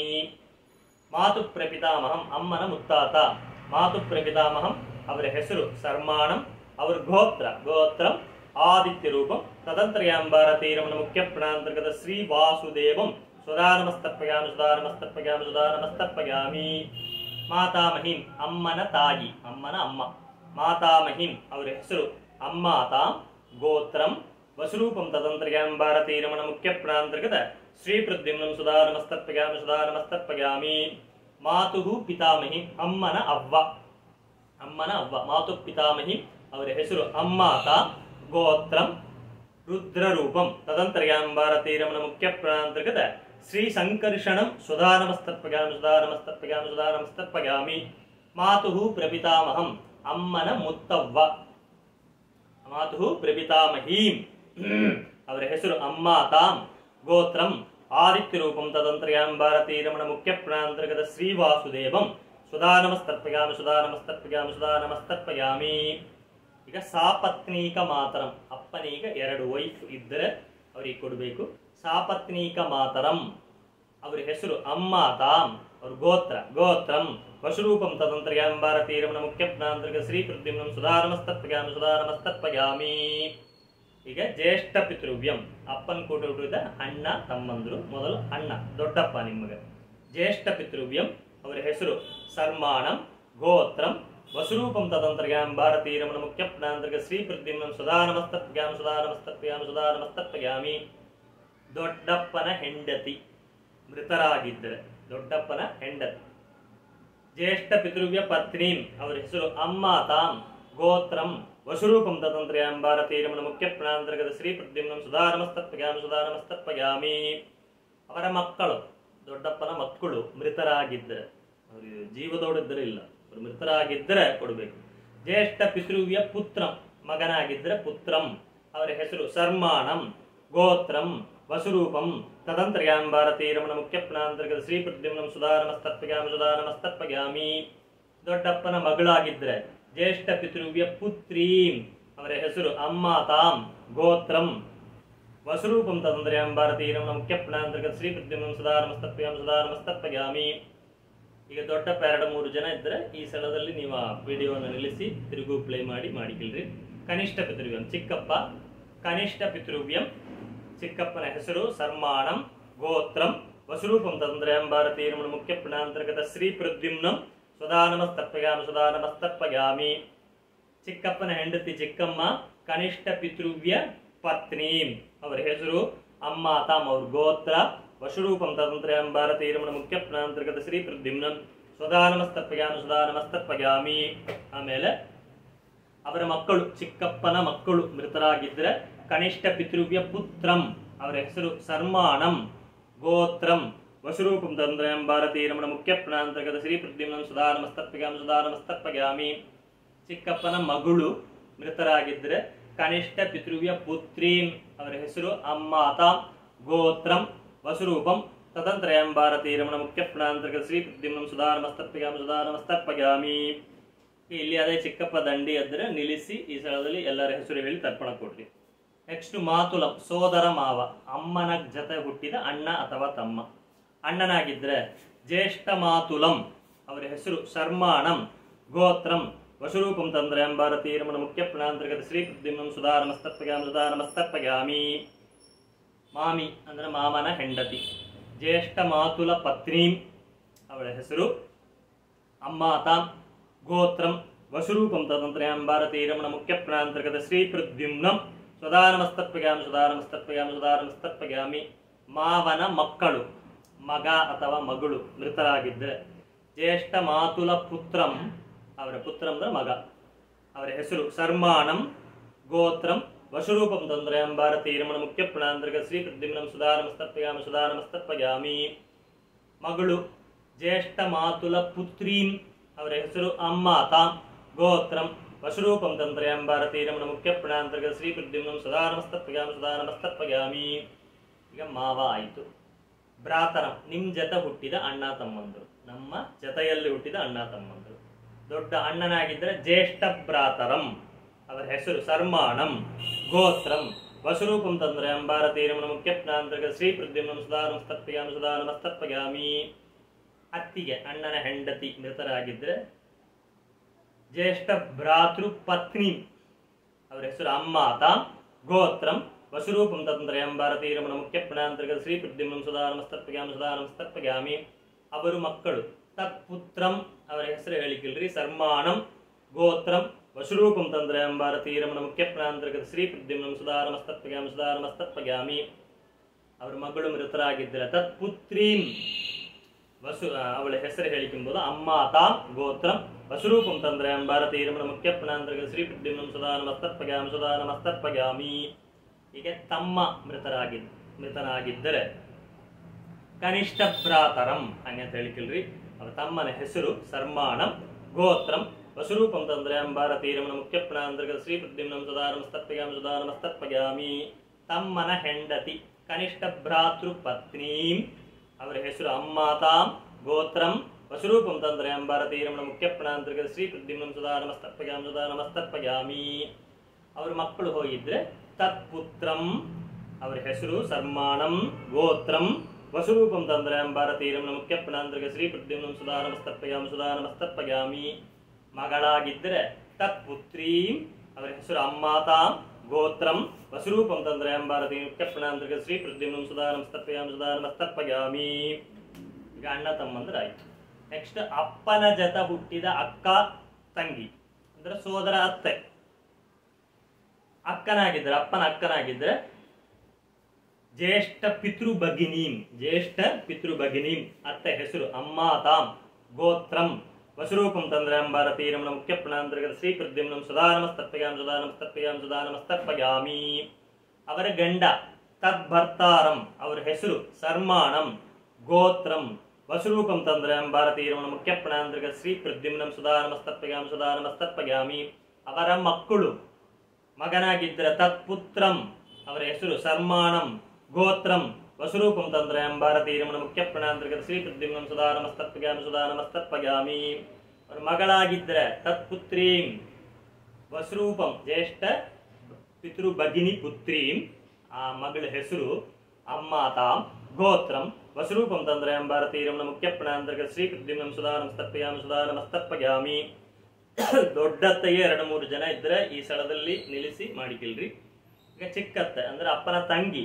ಮಾತು ಪ್ರಪಿತಾಮಹಂ ಅಮ್ಮನ ಮುತ್ತಾತ. ಮಾತು ಪ್ರಪಿತಾಮಹಂ ಅವರ ಹೆಸರು ಸರ್ಮಾಣಂ ಅವರ ಗೋತ್ರ ಗೋತ್ರಂ ಆದಿತ್ಯ ರೂಪಂ ತದಂತರ್ಯಾಮಿ ಭಾರತೀಯ ರಮಣ ಮುಖ್ಯ ಪ್ರಣಾಂತರ್ಗತ ಶ್ರೀ ವಾಸುದೇವಂ ಸ್ವದಾ ನಮಸ್ತರ್ಪಗಾಮಿ ಸ್ವದಾ ನಮಸ್ತರ್ಪಗಾಮಿ ಸ್ವದಾ ನಮಸ್ತರ್ಪಗಾಮಿ. ಮಾತಾಮಹೀಂ ಅಮ್ಮನ ತಾಯಿ, ಅಮ್ಮನ ಅಮ್ಮ. ಮಾತಾಮಹೀಂ ಅವರ ಹೆಸರು ಅಮ್ಮಾತಾಂ ಗೋತ್ರಂ ವಸುರೂಪಂ ತದಂತರ್ಯಾಮಿ ಭಾರತೀಯ ರಮಣ ಮುಖ್ಯ ಪ್ರಣಾಂತರ್ಗತ ಶ್ರೀ ಪ್ರದ್ಯುಮ್ನಂ ಸ್ವದಾ ನಮಸ್ತರ್ಪಗಾಮಿ ಸ್ವದಾ ನಮಸ್ತರ್ಪಗಾಮಿ. ಮಾತುಃ ಪಿತಾಮಹೀಂ ಅಮ್ಮನ ಅವ್ವ. ಅಮ್ಮನ ಅವ್ವ. ಮಾತು ಪಿತಾಮಹಿ, ಅವರ ಹೆಸರು ಅಮ್ಮಾತಾ, ಗೋತ್ರಂ ರುದ್ರರೂಪಂ. ತದಂತರ್ಯಾಂ ಭಾರತೀ ರಮಣ ಮುಖ್ಯ ಪ್ರಾಣಾಂತರ್ಗತ ಶ್ರೀ ಸಂಕರ್ಷಣಂ ಸುಧಾನಮಸ್ತರ್ಪಗಾಮಿ ಸುಧಾನಮಸ್ತರ್ಪಗಾಮಿ ಸುಧಾನಮಸ್ತರ್ಪಗಾಮಿ. ಮಾತು ಪ್ರಪಿತಾಮಹಂ, ಅಮ್ಮನ ಮುತ್ತವ್ವ. ಮಾತು ಪ್ರಪಿತಾಮಹೀಂ, ಅವರ ಹೆಸರು ಅಮ್ಮಾತಾಂ, ಗೋತ್ರಂ ಆದಿತ್ಯ ರೂಪಂ. ತದಂತರ್ಯಾಂ ಭಾರತೀ ರಮಣ ಮುಖ್ಯ ಪ್ರಾಣಾಂತರ್ಗತ ಶ್ರೀ ವಾಸುದೇವಂ ಸುಧಾನಮಸ್ತರ್ಪಗಾಮಿ ಸುಧಾನಮಸ್ತರ್ಪಗಾಮಿ ಸುಧಾನಮಸ್ತರ್ಪಗಾಮಿ. ಈಗ ಸಾಪತ್ನೀಕ ಮಾತರಂ, ಅಪ್ಪನೀಗ ಎರಡು ವೈಫ್ ಇದ್ದರೆ ಅವ್ರಿಗೆ ಕೊಡಬೇಕು. ಸಾಪತ್ನೀಕ ಮಾತರಂ, ಅವರ ಹೆಸರು ಅಮ್ಮಾತಾಂ, ಅವ್ರ ಗೋತ್ರ ಗೋತ್ರಂ ವಶುರೂಪಂ. ತದಂತರ್ಯಾಂ ಭಾರತೀ ರಮಣ ಮುಖ್ಯ ಪ್ರಾಣಾಂತರ್ಗತ ಶ್ರೀ ಪ್ರದ್ಯುಮ್ನಂ ಸುಧಾನಮಸ್ತರ್ಪಗಾಮಿ ಸುಧಾನಮಸ್ತರ್ಪಗಾಮಿ. ಈಗ ಜ್ಯೇಷ್ಠ ಪಿತೃವ್ಯಂ, ಅಪ್ಪನ ಕೂಡ ಹುಟ್ಟಿದ ಅಣ್ಣ ತಮ್ಮಂದ್ರು. ಮೊದಲು ಅಣ್ಣ ದೊಡ್ಡಪ್ಪ ನಿಮಗೆ. ಜ್ಯೇಷ್ಠ ಪಿತೃವ್ಯಂ, ಅವರ ಹೆಸರು ಸರ್ಮಾಣಂ, ಗೋತ್ರಂ ವಸುರೂಪಂ. ತದಂತರ್ಯಾಂ ಭಾರತೀ ರಮಣ ಮುಖ್ಯ ಪ್ರಾಣಾಂತರ್ಗತ ಶ್ರೀ ಪ್ರದ್ಯುಮ್ನಂ ಸುಧಾನಮಸ್ತರ್ಪಗಾಮಿ ಸುಧಾನಮಸ್ತರ್ಪಗಾಮಿ ಸುಧಾನಮಸ್ತರ್ಪಗಾಮಿ. ದೊಡ್ಡಪ್ಪನ ಹೆಂಡತಿ ಮೃತರಾಗಿದ್ದರೆ, ದೊಡ್ಡಪ್ಪನ ಹೆಂಡತಿ. ಜ್ಯೇಷ್ಠ ಪಿತೃವ್ಯ ಪತ್ನೀಂ, ಅವರ ಹೆಸರು ಅಮ್ಮಾತಾಂ, ಗೋತ್ರಂ ವಶುರೂಪಂ. ತದಂತರ್ಯಾಂ ಭಾರತೀ ರಮಣ ಮುಖ್ಯ ಪ್ರಾಣಾಂತರ್ಗತ ಶ್ರೀ ಪ್ರದ್ಯುಮ್ನಂ ಸುಧಾನಮಸ್ತರ್ಪಗಾಮಿ ಸುಧಾನಮಸ್ತರ್ಪಗಾಮಿ. ಅವರ ಮಕ್ಕಳು, ದೊಡ್ಡಪ್ಪನ ಮಕ್ಕಳು ಮೃತರಾಗಿದ್ದರೆ, ಅವರು ಜೀವದೋಡಿದ್ದರೆ ಇಲ್ಲ, ಅವರು ಮೃತರಾಗಿದ್ದರೆ ಕೊಡಬೇಕು. ಜ್ಯೇಷ್ಠ ಪಿತೃವ್ಯ ಪುತ್ರಂ, ಮಗನಾಗಿದ್ದರೆ ಪುತ್ರಂ. ಅವರ ಹೆಸರು ಸರ್ಮಾಣಂ, ಗೋತ್ರಂ ವಸುರೂಪಂ. ತದಂತರ್ಯಾಂ ಭಾರತೀ ರಮಣ ಮುಖ್ಯ ಪ್ರಾಣಾಂತರ್ಗತ ಶ್ರೀ ಪ್ರದ್ಯುಮ್ನಂ ಸುಧಾನಮಸ್ತರ್ಪಗಾಮಿ ಸುಧಾನಮಸ್ತರ್ಪಗಾಮಿ. ದೊಡ್ಡಪ್ಪನ ಮಗಳಾಗಿದ್ದರೆ ಜ್ಯೇಷ್ಠ ಪಿತೃವ್ಯ ಪುತ್ರೀಂ, ಅವರ ಹೆಸರು ಅಮ್ಮಾತಾಂ, ಗೋತ್ರಂ ವಸುರೂಪಂ. ತದಂತರ್ಯಾಂ ಭಾರತೀ ರಮಣ ಮುಖ್ಯ ಪ್ರಾಣಾಂತರ್ಗತ ಶ್ರೀ ಪ್ರದ್ಯುಮ್ನಂ ಸುಧಾನಮಸ್ತರ್ಪಗಾಮಿ ಸುಧಾನಮಸ್ತರ್ಪಗಾಮಿ. ಈಗ ದೊಡ್ಡಪ್ಪ ಎರಡು ಮೂರು ಜನ ಇದ್ದರೆ ಈ ಸ್ಥಳದಲ್ಲಿ ನೀವು ಆ ವಿಡಿಯೋವನ್ನು ನಿಲ್ಲಿಸಿ ತಿರುಗು ಪ್ಲೇ ಮಾಡಿ ಮಾಡಿಕಿಲ್ರಿ. ಕನಿಷ್ಠ ಪಿತೃವ್ಯಂ, ಚಿಕ್ಕಪ್ಪ ಕನಿಷ್ಠ ಪಿತೃವ್ಯಂ. ಚಿಕ್ಕಪ್ಪನ ಹೆಸರು ಸರ್ಮಾಣಂ, ಗೋತ್ರಂ ವಸುರೂಪಂ. ತದಂತರ್ಯಾಂ ಭಾರತೀ ರಮಣ ಮುಖ್ಯ ಪ್ರಾಣಾಂತರ್ಗತ ಶ್ರೀ ಪ್ರದ್ಯುಮ್ನಂ ಸುಧಾನಮಸ್ತರ್ಪಗಾಮಿ ಸುಧಾನಮಸ್ತರ್ಪಗಾಮಿ. ಚಿಕ್ಕಪ್ಪನ ಹೆಂಡತಿ ಚಿಕ್ಕಮ್ಮ, ಕನಿಷ್ಠ ಪಿತೃವ್ಯ ಪತ್ನೀಂ, ಅವರ ಹೆಸರು ಅಮ್ಮಾತಾಂ, ಅವ್ರ ಗೋತ್ರ ವಶುರೂಪಂ. ತದಂತರ್ಯಾಂ ಭಾರತೀ ರಮಣ ಮುಖ್ಯ ಪ್ರಾಣಾಂತರ್ಗತ ಶ್ರೀ ಪ್ರದ್ಯುಮ್ನಂ ಸುಧಾನಮಸ್ತರ್ಪಗಾಮಿ ಸುಧಾನಮಸ್ತರ್ಪಗಾಮಿ. ಆಮೇಲೆ ಅವರ ಮಕ್ಕಳು, ಚಿಕ್ಕಪ್ಪನ ಮಕ್ಕಳು ಮೃತರಾಗಿದ್ದರೆ ಕನಿಷ್ಠ ಪಿತೃವ್ಯ ಪುತ್ರಂ, ಅವರ ಹೆಸರು ಸರ್ಮಾಣಂ, ಗೋತ್ರಂ ವಶುರೂಪಂ. ತದಂತರ್ಯಾಂ ಭಾರತೀ ರಮಣ ಮುಖ್ಯ ಪ್ರಾಣಾಂತರ್ಗತ ಶ್ರೀ ಪ್ರದ್ಯುಮ್ನಂ ಸುಧಾನಮಸ್ತರ್ಪಗಾಮಿ ಸುಧಾನಮಸ್ತರ್ಪಗಾಮಿ. ಚಿಕ್ಕಪ್ಪನ ಮಗಳು ಮೃತರಾಗಿದ್ದರೆ ಕನಿಷ್ಠ ಪಿತೃವ್ಯ ಪುತ್ರೀಂ, ಅವರ ಹೆಸರು ಅಮ್ಮಾತಾಂ, ಗೋತ್ರಂ ವಸುರೂಪಂ. ತದಂತರ್ಯಾಂ ಭಾರತೀ ರಮಣ ಮುಖ್ಯ ಪ್ರಾಣಾಂತರ್ಗತ ಶ್ರೀ ಪ್ರದ್ಯುಮ್ನಂ ಸುಧಾನಮಸ್ತರ್ಪಗಾಮಿ ಸುಧಾನಮಸ್ತರ್ಪಗಾಮಿ. ಇಲ್ಲಿ ಅದೇ ಚಿಕ್ಕಪ್ಪ ದಂಡಿ ಇದ್ದರೆ ನಿಲ್ಲಿಸಿ ಈ ಸ್ಥಳದಲ್ಲಿ ಎಲ್ಲರ ಹೆಸರು ಹೇಳಿ ತರ್ಪಣ ಕೊಡ್ರಿ. ನೆಕ್ಸ್ಟ್ ಮಾತುಲಂ, ಸೋದರ ಮಾವ, ಅಮ್ಮನ ಜೊತೆ ಹುಟ್ಟಿದ ಅಣ್ಣ ಅಥವಾ ತಮ್ಮ. ಅಣ್ಣನಾಗಿದ್ದರೆ ಜ್ಯೇಷ್ಠ ಮಾತುಲಂ, ಅವರ ಹೆಸರು ಸರ್ಮಾಣಂ, ಗೋತ್ರಂ ವಶುರೂಪಂ. ತದಂತರ್ಯಾಂ ಭಾರತೀ ರಮಣ ಮುಖ್ಯ ಪ್ರಾಣಾಂತರ್ಗತ ಶ್ರೀ ಪ್ರದ್ಯುಮ್ನಂ ಸುಧಾನಮಸ್ತರ್ಪಗಾಮಿ ಸುಧಾನಮಸ್ತರ್ಪಗಾಮಿ. ಮಾಮಿ ಅಂದ್ರೆ ಮಾಮನ ಹೆಂಡತಿ. ಜ್ಯೇಷ್ಠ ಮಾತುಲ ಪತ್ನೀಂ, ಅವಳ ಹೆಸರು ಅಮ್ಮಾತಾಂ, ಗೋತ್ರಂ ವಶುರೂಪಂ. ತದಂತರ್ಯಾಂ ಭಾರತೀ ರಮಣ ಮುಖ್ಯ ಪ್ರಾಣಾಂತರ್ಗತ ಶ್ರೀ ಪ್ರದ್ಯುಮ್ನಂ ಸುಧಾನಮಸ್ತರ್ಪಗಾಮಿ ಸುಧಾನಮಸ್ತರ್ಪಗಾಮಿ ಸುಧಾನಮಸ್ತರ್ಪಗಾಮಿ. ಮಾವನ ಮಕ್ಕಳು, ಮಗ ಅಥವಾ ಮಗಳು ಮೃತರಾಗಿದ್ದರೆ ಜ್ಯೇಷ್ಠ ಮಾತುಲ ಪುತ್ರಂ, ಅವರ ಪುತ್ರ ಅಂದ್ರೆ ಮಗ, ಅವರ ಹೆಸರು ಸರ್ಮಾಣಂ, ಗೋತ್ರಂ ವಶುರೂಪಂ. ತದಂತರ್ಯಾಂ ಭಾರತೀ ರಮಣ ಮುಖ್ಯ ಪ್ರಾಣಾಂತರ್ಗತ ಶ್ರೀ ಪ್ರದ್ಯುಮ್ನಂ ಸುಧಾನಮಸ್ತರ್ಪಗಾಮಿ ಸುಧಾನಮಸ್ತರ್ಪಗಾಮಿ. ಮಗಳು ಜ್ಯೇಷ್ಠ ಮಾತುಲ ಪುತ್ರೀಂ, ಅವರ ಹೆಸರು ಅಮ್ಮಾತಾಂ, ಗೋತ್ರಂ ವಶುರೂಪಂ. ತದಂತರ್ಯಾಂ ಭಾರತೀ ರಮಣ ಮುಖ್ಯ ಪ್ರಾಣಾಂತರ್ಗತ ಶ್ರೀ ಪ್ರದ್ಯುಮ್ನಂ ಸುಧಾನಮಸ್ತರ್ಪಗಾಮಿ ಸುಧಾನಮಸ್ತರ್ಪಗಾಮಿ. ಈಗ ಮಾವ ಆಯಿತು. ಭ್ರಾತರಂ, ನಿಮ್ಮ ಜೊತೆ ಹುಟ್ಟಿದ ಅಣ್ಣ ತಮ್ಮಂದರು, ನಮ್ಮ ಜೊತೆಯಲ್ಲಿ ಹುಟ್ಟಿದ ಅಣ್ಣ ತಮ್ಮಂದರು. ದೊಡ್ಡ ಅಣ್ಣನಾಗಿದ್ದರೆ ಜ್ಯೇಷ್ಠ ಭ್ರಾತರಂ, ಅವರ ಹೆಸರು ಸರ್ಮಾಣಂ, ಗೋತ್ರಂ ವಶುರೂಪಂ. ತದಂತರ್ಯಾಂ ಭಾರತೀ ರಮಣ ಮುಖ್ಯ ಪ್ರಾಣಾಂತರ್ಗತ ಶ್ರೀ ಪ್ರದ್ಯುಮ್ನಂ ಸುಧಾನಮಸ್ತರ್ಪಗಾಮಿ ಸುಧಾನಮಸ್ತರ್ಪಗಾಮಿ. ಅತ್ತಿಗೆ, ಅಣ್ಣನ ಹೆಂಡತಿ ಮೃತರಾಗಿದ್ದರೆ ಜ್ಯೇಷ್ಠ ಭ್ರಾತೃ ಪತ್ನಿ, ಅವರ ಹೆಸರು ಅಮ್ಮಾತಾಂ, ಗೋತ್ರಂ ವಶುರೂಪಂ. ತದಂತರ್ಯಾಂ ಭಾರತೀ ರಮಣ ಮುಖ್ಯ ಪ್ರಾಣಾಂತರ್ಗತ ಶ್ರೀ ಪ್ರದ್ಯುಮ್ನಂ ಸುಧಾನಮಸ್ತರ್ಪಗಾಮಿ ಸುಧಾನಮಸ್ತರ್ಪಗಾಮಿ. ಅವರು ಮಕ್ಕಳು, ತತ್ಪುತ್ರಂ, ಅವರ ಹೆಸರು ಹೇಳಿಕಿಲ್ರಿ, ಸರ್ಮಾಣಂ, ಗೋತ್ರಂ ವಶುರೂಪಂ. ತದಂತರ್ಯಾಂ ಭಾರತೀ ರಮಣ ಮುಖ್ಯ ಪ್ರಾಣಾಂತರ್ಗತ ಶ್ರೀ ಪ್ರದ್ಯುಮ್ನಂ ಸುಧಾನಮಸ್ತರ್ಪಗಾಮಿ ಸುಧಾನಮಸ್ತರ್ಪಗಾಮಿ. ಅವರ ಮಗಳು ಮೃತರಾಗಿದ್ದರೆ ತತ್ಪುತ್ರೀಂ, ವಸು ಅವಳ ಹೆಸರು ಹೇಳಿಕೆಂಬುದು ಅಮ್ಮಾತಾಂ, ಗೋತ್ರಂ ವಸುರೂಪಂ ತಂದ್ರಯಂ ಭಾರತೀ ರಮಣ ಮುಖ್ಯಪ್ಪಣಾಂತರ್ಗ ಶ್ರೀ ಪ್ರದ್ಯುಮ್ನಂ ಸದಾ ನಮಸ್ತರ್ಪಗ್ಯಾಮಿ ಸದಾ ನಮಸ್ತರ್ಪಗ್ಯಾಮಿ. ಹೀಗೆ ತಮ್ಮ ಮೃತರಾಗಿದ್ದ ಮೃತನಾಗಿದ್ದರೆ ಕನಿಷ್ಠ ಭ್ರಾತರಂ ಹಂಗಂತ ಹೇಳಿಕಲ್ರಿ. ಅವರ ತಮ್ಮನ ಹೆಸರು ಸರ್ಮಾಣಂ ಗೋತ್ರಂ ವಸುರೂಪಂ ತಂದ್ರಯಂ ಭಾರತೀ ರಮಣ ಮುಖ್ಯಪ್ಪಣಾಂತರ್ಗ ಶ್ರೀ ಪ್ರದ್ಯುಮ್ನಂ ಸದಾ ನಮಸ್ತರ್ಪಗ್ಯಾಮಿ ಸದಾ ನಮಸ್ತರ್ಪಗ್ಯಾಮಿ. ತಮ್ಮನ ಹೆಂಡತಿ ಕನಿಷ್ಠ ಭ್ರಾತೃ ಪತ್ನೀಂ ಅವರ ಹೆಸರು ಅಮ್ಮಾತಾಂ ಗೋತ್ರಂ ವಸುರೂಪಂ ತಂದ್ರಯಂ ಭಾರತೀ ರಮಣ ಮುಖ್ಯಪ್ಪಣಾಂತರ್ಗ ಶ್ರೀ ಪ್ರದ್ಯುಮ್ನಂ ಸದಾ ನಮಸ್ತರ್ಪಗ್ಯಾಮಿ ಸದಾ ನಮಸ್ತರ್ಪಗ್ಯಾಮಿ. ಅವರ ಮಕ್ಕಳು ಹೋಗಿದ್ರೆ ತತ್ಪುತ್ರಂ ಅವರ ಹೆಸರು ಸರ್ಮಾಣಂ ಗೋತ್ರಂ ವಸುರೂಪಂ ತಂದ್ರಯಂ ಭಾರತೀ ರಮಣ ಮುಖ್ಯಪ್ಪಣಾಂತರ್ಗ ಶ್ರೀ ಪ್ರದ್ಯುಮ್ನಂ ಸದಾ ನಮಸ್ತರ್ಪಗ್ಯಾಮಿ ಸದಾ ನಮಸ್ತರ್ಪಗ್ಯಾಮಿ. ಮಗಳಾಗಿದ್ದರೆ ತತ್ಪುತ್ರೀಂ ಅವರ ಹೆಸರು ಅಮ್ಮಾತಾಂ ಗೋತ್ರಂ ವಸುರೂಪಂ ತಂದ್ರಯಂ ಭಾರತೀ ಮುಖ್ಯಪ್ಪಣಾಂತರ್ಗ ಶ್ರೀ ಪ್ರದ್ಯುಮ್ನಂ ಸದಾ ನಮಸ್ತರ್ಪಗ್ಯಾಮಿ ಸದಾ ನಮಸ್ತರ್ಪಗ್ಯಾಮಿ. ಈಗ ಅಣ್ಣ ತಮ್ಮಂದ್ರಾಯ್ತು. ನೆಕ್ಸ್ಟ್ ಅಪ್ಪನ ಜತ ಹುಟ್ಟಿದ ಅಕ್ಕ ತಂಗಿ ಅಂದ್ರೆ ಸೋದರ ಅತ್ತೆ. ಅಕ್ಕನಾಗಿದ್ರೆ ಅಪ್ಪನ ಅಕ್ಕನಾಗಿದ್ರೆ ಜ್ಯೇಷ್ಠ ಪಿತೃ ಭಗಿನೀಂ ಜ್ಯೇಷ್ಠ ಪಿತೃ ಭಗಿನೀಂ ಅತ್ತೆ ಹೆಸರು ಅಮ್ಮಾತಾಂ ಗೋತ್ರಂ ವಸುರೂಪಂ ತಂದ್ರಯಂ ಭಾರತೀ ರಮಣ ಮುಖ್ಯಪ್ಪಣಾಂತರ್ಗ ಶ್ರೀ ಪ್ರದ್ಯುಮ್ನಂ ಸದಾ ನಮಸ್ತರ್ಪಗ್ಯಾಮಿ ಸದಾ ನಮಸ್ತರ್ಪಗ್ಯಾಮಿ ಸದಾ ನಮಸ್ತರ್ಪಗ್ಯಾಮಿ. ಅವರ ಗಂಡ ತದ್ಭರ್ತಾರಂ ಅವರ ಹೆಸರು ಸರ್ಮಾಣಂ ಗೋತ್ರಂ ವಸುರೂಪಂ ತಂದ್ರಯಂ ಭಾರತೀ ರಮಣ ಮುಖ್ಯಪ್ಪಣಾಂತರ್ಗ ಶ್ರೀ ಪ್ರದ್ಯುಮ್ನಂ ಸದಾ ನಮಸ್ತರ್ಪಗ್ಯಾಮಿ ಸದಾ ನಮಸ್ತರ್ಪಗ್ಯಾಮಿ. ಅವರ ಮಕ್ಕಳು ಮಗನಾಗಿದ್ದರೆ ತತ್ಪುತ್ರಂ ಅವರ ಹೆಸರು ಸರ್ಮಾಣಂ ಗೋತ್ರಂ ವಸುರೂಪಂ ತಂದ್ರಯಂ ಭಾರತೀ ರಮಣ ಮುಖ್ಯಪ್ಪಣಾಂತರ್ಗ ಶ್ರೀ ಪ್ರದ್ಯುಮ್ನಂ ಸದಾ ನಮಸ್ತರ್ಪಗ್ಯಾಮಿ ಸದಾ ನಮಸ್ತರ್ಪಗ್ಯಾಮಿ. ಅವರ ಮಗಳಾಗಿದ್ದರೆ ತತ್ಪುತ್ರೀಂ ವಸುರೂಪಂ ಜ್ಯೇಷ್ಠ ಪಿತೃ ಭಗಿನಿ ಪುತ್ರೀಂ ಆ ಮಗಳ ಹೆಸರು ಅಮ್ಮಾತಾಂ ಗೋತ್ರಂ ವಸುರೂಪಂ ತಂದ್ರಯಂ ಭಾರತೀ ರಮಣ ಮುಖ್ಯಪ್ಪಣಾಂತರ್ಗ ಶ್ರೀ ಪ್ರದ್ಯುಮ್ನಂ ಸದಾ ನಮಸ್ತರ್ಪಗ್ಯಾಮಿ ಸದಾ ನಮಸ್ತರ್ಪಗ್ಯಾಮಿ. ದೊಡ್ಡತ್ತೆಗೆ ಎರಡು ಮೂರು ಜನ ಇದ್ರೆ ಈ ಸ್ಥಳದಲ್ಲಿ ನಿಲ್ಲಿಸಿ ಮಾಡಿಕಿಲ್ರಿ. ಈಗ ಚಿಕ್ಕತ್ತೆ ಅಂದ್ರೆ ಅಪ್ಪನ ತಂಗಿ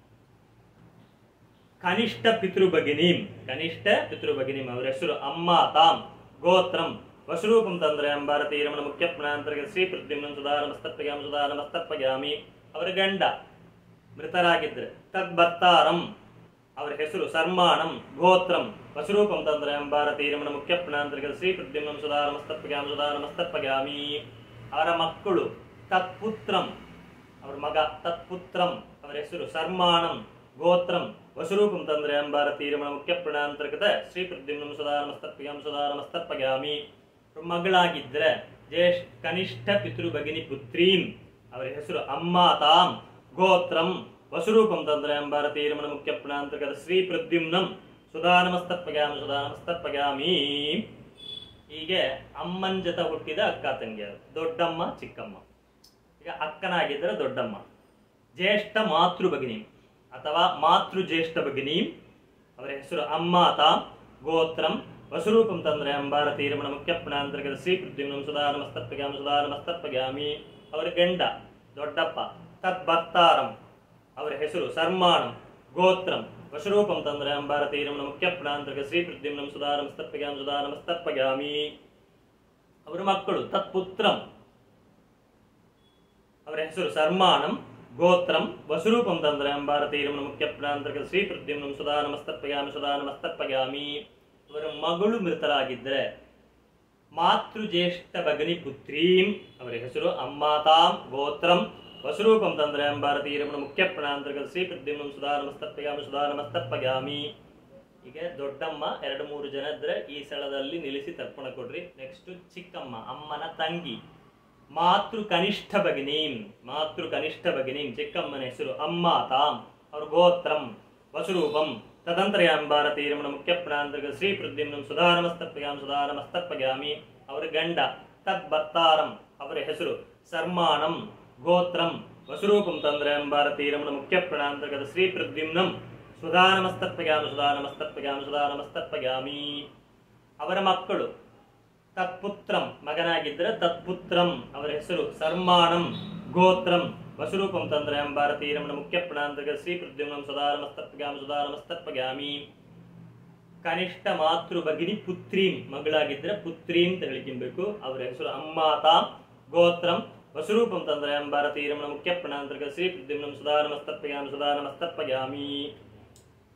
ಕನಿಷ್ಠ ಪಿತೃ ಭಗಿನೀಂ ಕನಿಷ್ಠ ಪಿತೃ ಭಗಿನೀಂ ಅವರ ಹೆಸರು ಅಮ್ಮಾತಾಂ ಗೋತ್ರಂ ವಸುರೂಪಂ ತಂದ್ರಯಂ ಭಾರತೀ ರಮಣ ಮುಖ್ಯಪ್ಪಣಾಂತರ್ಗ ಶ್ರೀ ಪ್ರದ್ಯುಮ್ನಂ ಸದಾ ನಮಸ್ತರ್ಪಗ್ಯಾಮಿ ಸದಾ ನಮಸ್ತರ್ಪಗ್ಯಾಮಿ. ಅವರ ಗಂಡ ಮೃತರಾಗಿದ್ರೆ ತದ್ಭರ್ತಾರಂ ಅವರ ಹೆಸರು ಸರ್ಮಾಣಂ ಗೋತ್ರಂ ವಸುರೂಪಂ ತಂದ್ರಯಂ ಭಾರತೀ ರಮಣ ಮುಖ್ಯಪ್ಪಣಾಂತರ್ಗ ಶ್ರೀ ಪ್ರದ್ಯುಮ್ನಂ ಸದಾ ನಮಸ್ತರ್ಪಗ್ಯಾಮಿ ಸದಾ ನಮಸ್ತರ್ಪಗ್ಯಾಮಿ. ಅವರ ಮಕ್ಕಳು ತತ್ಪುತ್ರಂ ಅವರ ಮಗ ತತ್ಪುತ್ರಂ ಅವರ ಹೆಸರು ಸರ್ಮಾಣಂ ಗೋತ್ರಂ ವಸುರೂಪಂ ತಂದ್ರಯಂ ಭಾರತೀ ರಮಣ ಮುಖ್ಯಪ್ಪಣಾಂತರ್ಗದ ಶ್ರೀ ಪ್ರದ್ಯುಮ್ನಂ ಸದಾ ನಮಸ್ತರ್ಪಗ್ಯಾಮಿ ಸದಾ ನಮಸ್ತರ್ಪಗ್ಯಾಮಿ. ಮಗಳಾಗಿದ್ದರೆ ಜ್ಯೇಷ್ಠ ಕನಿಷ್ಠ ಪಿತೃ ಭಗಿನಿ ಪುತ್ರೀಂ ಅವರ ಹೆಸರು ಅಮ್ಮಾತಾಂ ಗೋತ್ರಂ ವಸುರೂಪಂ ತಂದ್ರಯಂ ಭಾರತೀ ರಮಣ ಮುಖ್ಯಪ್ಪಣಾಂತರ್ಗದ ಶ್ರೀ ಪ್ರದ್ಯುಮ್ನಂ ಸದಾ ನಮಸ್ತರ್ಪಗ್ಯಾಮಿ ಸದಾ ನಮಸ್ತರ್ಪಗ್ಯಾಮಿ. ಹೀಗೆ ಅಮ್ಮನ ಜೊತೆ ಹುಟ್ಟಿದ ಅಕ್ಕ ತಂಗಿಯರು ದೊಡ್ಡಮ್ಮ ಚಿಕ್ಕಮ್ಮ. ಈಗ ಅಕ್ಕನಾಗಿದ್ದರೆ ದೊಡ್ಡಮ್ಮ ಜ್ಯೇಷ್ಠ ಮಾತೃ ಭಗಿನಿ ಅಥವಾ ಮಾತೃ ಜ್ಯೇಷ್ಠ ಭಗಿನಿ ಅವರ ಹೆಸರು ಅಮ್ಮಾತಾಂ ಗೋತ್ರಂ ವಸುರೂಪಂ ತಂದ್ರಯಂ ಭಾರತೀ ರಮಣ ಮುಖ್ಯಪ್ಪಣಾಂತರ್ಗದ ಶ್ರೀ ಪ್ರದ್ಯುಮ್ನಂ ಸದಾ ನಮಸ್ತರ್ಪಗ್ಯಾಮಿ ಸದಾ ನಮಸ್ತರ್ಪಗ್ಯಾಮಿ. ಅವರ ಗಂಡ ದೊಡ್ಡಪ್ಪ ತದ್ಭರ್ತಾರಂ ಅವರ ಹೆಸರು ಸರ್ಮಾಣಂ ಗೋತ್ರಂ ವಸುರೂಪಂ ತಂದ್ರಯಂ ಭಾರತೀ ರಮಣ ಮುಖ್ಯಪ್ಪಣಾಂತರ್ಗ ಶ್ರೀ ಪ್ರದ್ಯುಮ್ನಂ ಸದಾ ನಮಸ್ತರ್ಪಗ್ಯಾಮಿ ಸದಾ ನಮಸ್ತರ್ಪಗ್ಯಾಮಿ. ಅವರ ಮಕ್ಕಳು ತತ್ಪುತ್ರಂ ಅವರ ಹೆಸರು ಸರ್ಮಾಣಂ ಗೋತ್ರಂ ವಸುರೂಪಂ ತಂದ್ರಯಂ ಭಾರತೀ ರಮಣ ಮುಖ್ಯಪ್ಪಣಾಂತರ್ಗ ಶ್ರೀ ಪ್ರದ್ಯುಮ್ನಂ ಸದಾ ನಮಸ್ತರ್ಪಗ್ಯಾಮಿ ಸದಾ ನಮಸ್ತರ್ಪಗ್ಯಾಮಿ. ಅವರ ಮಗಳು ಮೃತರಾಗಿದ್ದರೆ ಮಾತೃ ಜ್ಯೇಷ್ಠ ಭಗಿನಿ ಪುತ್ರೀಂ ಅವರ ಹೆಸರು ಅಮ್ಮಾತಾಂ ಗೋತ್ರಂ ವಸುರೂಪಂ ತಂದ್ರಯಂ ಭಾರತೀ ರಮಣ ಮುಖ್ಯಪ್ಪಣಾಂತರ್ಗ ಶ್ರೀ ಪ್ರದ್ಯುಮ್ನಂ ಸದಾ ನಮಸ್ತರ್ಪಗ್ಯಾಮಿ ಸದಾ ನಮಸ್ತರ್ಪಗ್ಯಾಮಿ. ಈಗ ದೊಡ್ಡಮ್ಮ ಎರಡು ಮೂರು ಜನ ಇದ್ರೆ ಈ ಸ್ಥಳದಲ್ಲಿ ನಿಲ್ಲಿಸಿ ತರ್ಪಣ ಕೊಡ್ರಿ. ನೆಕ್ಸ್ಟ್ ಚಿಕ್ಕಮ್ಮ ಅಮ್ಮನ ತಂಗಿ ಮಾತೃ ಕನಿಷ್ಠ ಭಗಿನೀಂ ಮಾತೃ ಕನಿಷ್ಠ ಭಗಿನೀಂ ಚಿಕ್ಕಮ್ಮನ ಹೆಸರು ಅಮ್ಮಾತಾಂ ಅವ್ರ ಗೋತ್ರಂ ವಸುರೂಪಂ ತದಂತ್ರಯಂ ಭಾರತೀ ರಮಣ ಮುಖ್ಯಪ್ಪಣಾಂತರ್ಗ ಶ್ರೀ ಪ್ರದ್ಯುಮ್ನಂ ಸದಾ ನಮಸ್ತರ್ಪಗ್ಯಾಮಿ ಸದಾ ನಮಸ್ತರ್ಪಗ್ಯಾಮಿ. ಅವರ ಗಂಡ ತದ್ಭರ್ತಾರಂ ಅವರ ಹೆಸರು ಸರ್ಮಾಣಂ ಗೋತ್ರಂ ವಸುರೂಪಂ ತಂದ್ರಯಂ ಭಾರತೀ ರಮಣ ಮುಖ್ಯಪ್ಪಣಾಂತರ್ಗದ ಶ್ರೀ ಪ್ರದ್ಯುಮ್ನಂ ಸದಾ ನಮಸ್ತರ್ಪಗ್ಯಾಮಿ ಸದಾ ನಮಸ್ತರ್ಪಗ್ಯಾಮಿ ಸದಾ ನಮಸ್ತರ್ಪಗ್ಯಾಮಿ. ಅವರ ಮಕ್ಕಳು ತತ್ಪುತ್ರಂ ಮಗನಾಗಿದ್ದರೆ ತತ್ಪುತ್ರಂ ಅವರ ಹೆಸರು ಸರ್ಮಾಣಂ ಗೋತ್ರಂ ವಸುರೂಪಂ ತಂದ್ರಯಂ ಭಾರತೀ ರಮಣ ಮುಖ್ಯಪ್ಪಣಾಂತರ್ಗದ ಶ್ರೀ ಪ್ರದ್ಯುಮ್ನಂ ಸದಾ ನಮಸ್ತರ್ಪಗ್ಯಾಮಿ ಸದಾ ನಮಸ್ತರ್ಪಗ್ಯಾಮಿ. ಕನಿಷ್ಠ ಮಾತೃ ಭಗಿನಿ ಪುತ್ರೀಂ ಮಗಳಾಗಿದ್ದರೆ ಪುತ್ರೀಂ ಅಂತ ಹೇಳಿಕಿನ್ಬೇಕು. ಅವರ ಹೆಸರು ಅಮ್ಮಾತಾಂ ಗೋತ್ರಂ ವಸುರೂಪಂ ತಂದ್ರಯಂ ಭಾರತೀ ರಮಣ ಮುಖ್ಯಪ್ಪಣಾಂತರ್ಗದ ಶ್ರೀ ಪ್ರದ್ಯುಮ್ನಂ ಸದಾ ನಮಸ್ತರ್ಪಗ್ಯಾಮಿ ಸದಾ ನಮಸ್ತರ್ಪಗ್ಯಾಮಿ.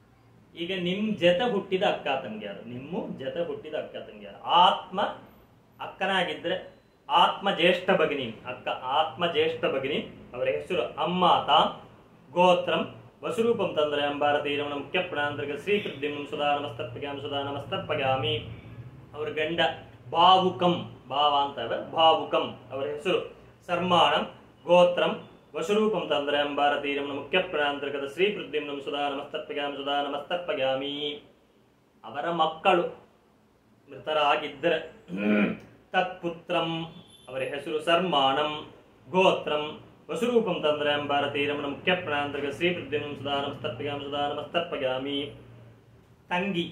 ಈಗ ನಿಮ್ ಜೊತೆ ಹುಟ್ಟಿದ ಅಕ್ಕ ತಂಗಿಯಾರು ನಿಮ್ಮ ಜೊತೆ ಹುಟ್ಟಿದ ಅಕ್ಕ ತಂಗಿಯಾರು ಆತ್ಮ ಅಕ್ಕನಾಗಿದ್ದರೆ ಆತ್ಮ ಜ್ಯೇಷ್ಠ ಭಗಿನಿ, ಅಕ್ಕ ಆತ್ಮ ಜ್ಯೇಷ್ಠ ಭಗಿನಿ, ಅವರ ಹೆಸರು ಅಮ್ಮಾತಾ, ಗೋತ್ರಂ ವಸುರೂಪಂ ತಂದ್ರೆ ಅಂಬಾರತೀರಮಣ ಮುಖ್ಯ ಪ್ರಾಣಾಂತರ್ಗ ಶ್ರೀ ಪ್ರದ್ಯುಮ್ನಂ ಸುಧಾ ನಮಸ್ತರ್ಪಗ್ಯಾಮಿ ಸುಧಾ ನಮಸ್ತರ್ಪಗ್ಯಾಮಿ. ಅವರ ಗಂಡ ಭಾವುಕಂ, ಭಾವ ಅಂತವೆ ಭಾವುಕಂ, ಅವರ ಹೆಸರು ಸರ್ಮಾಣಂ, ಗೋತ್ರಂ ವಸುರೂಪಂ ತಂದ್ರೆ ಅಂಬಾರತೀರಮಣ ಮುಖ್ಯ ಪ್ರಾಣಾಂತರ್ಗದ ಶ್ರೀ ಪ್ರದ್ಯುಮ್ನಂ ಸುಧಾ ನಮಸ್ತರ್ಪಗ್ಯಾಮಿ ಸುಧಾ ನಮಸ್ತರ್ಪಗ್ಯಾಮಿ. ಅವರ ಮಕ್ಕಳು ಮೃತರಾಗಿದ್ದರೆ ತತ್ಪುತ್ರಂ, ಅವರ ಹೆಸರು ಸರ್ಮಾಣಂ, ಗೋತ್ರಂ ವಸುರೂಪಂ ತಂದ್ರೆ ಅಂಬಾರತೀರಮಣ ಮುಖ್ಯ ಪ್ರಾಣಾಂತರ್ಗ ಶ್ರೀ ಪ್ರದ್ಯುಮ್ನಂ ಸುಧಾ ನಮಸ್ತರ್ಪಗ್ಯಾಮಿ ಸುಧಾ ನಮಸ್ತರ್ಪಗ್ಯಾಮಿ. ತಂಗಿ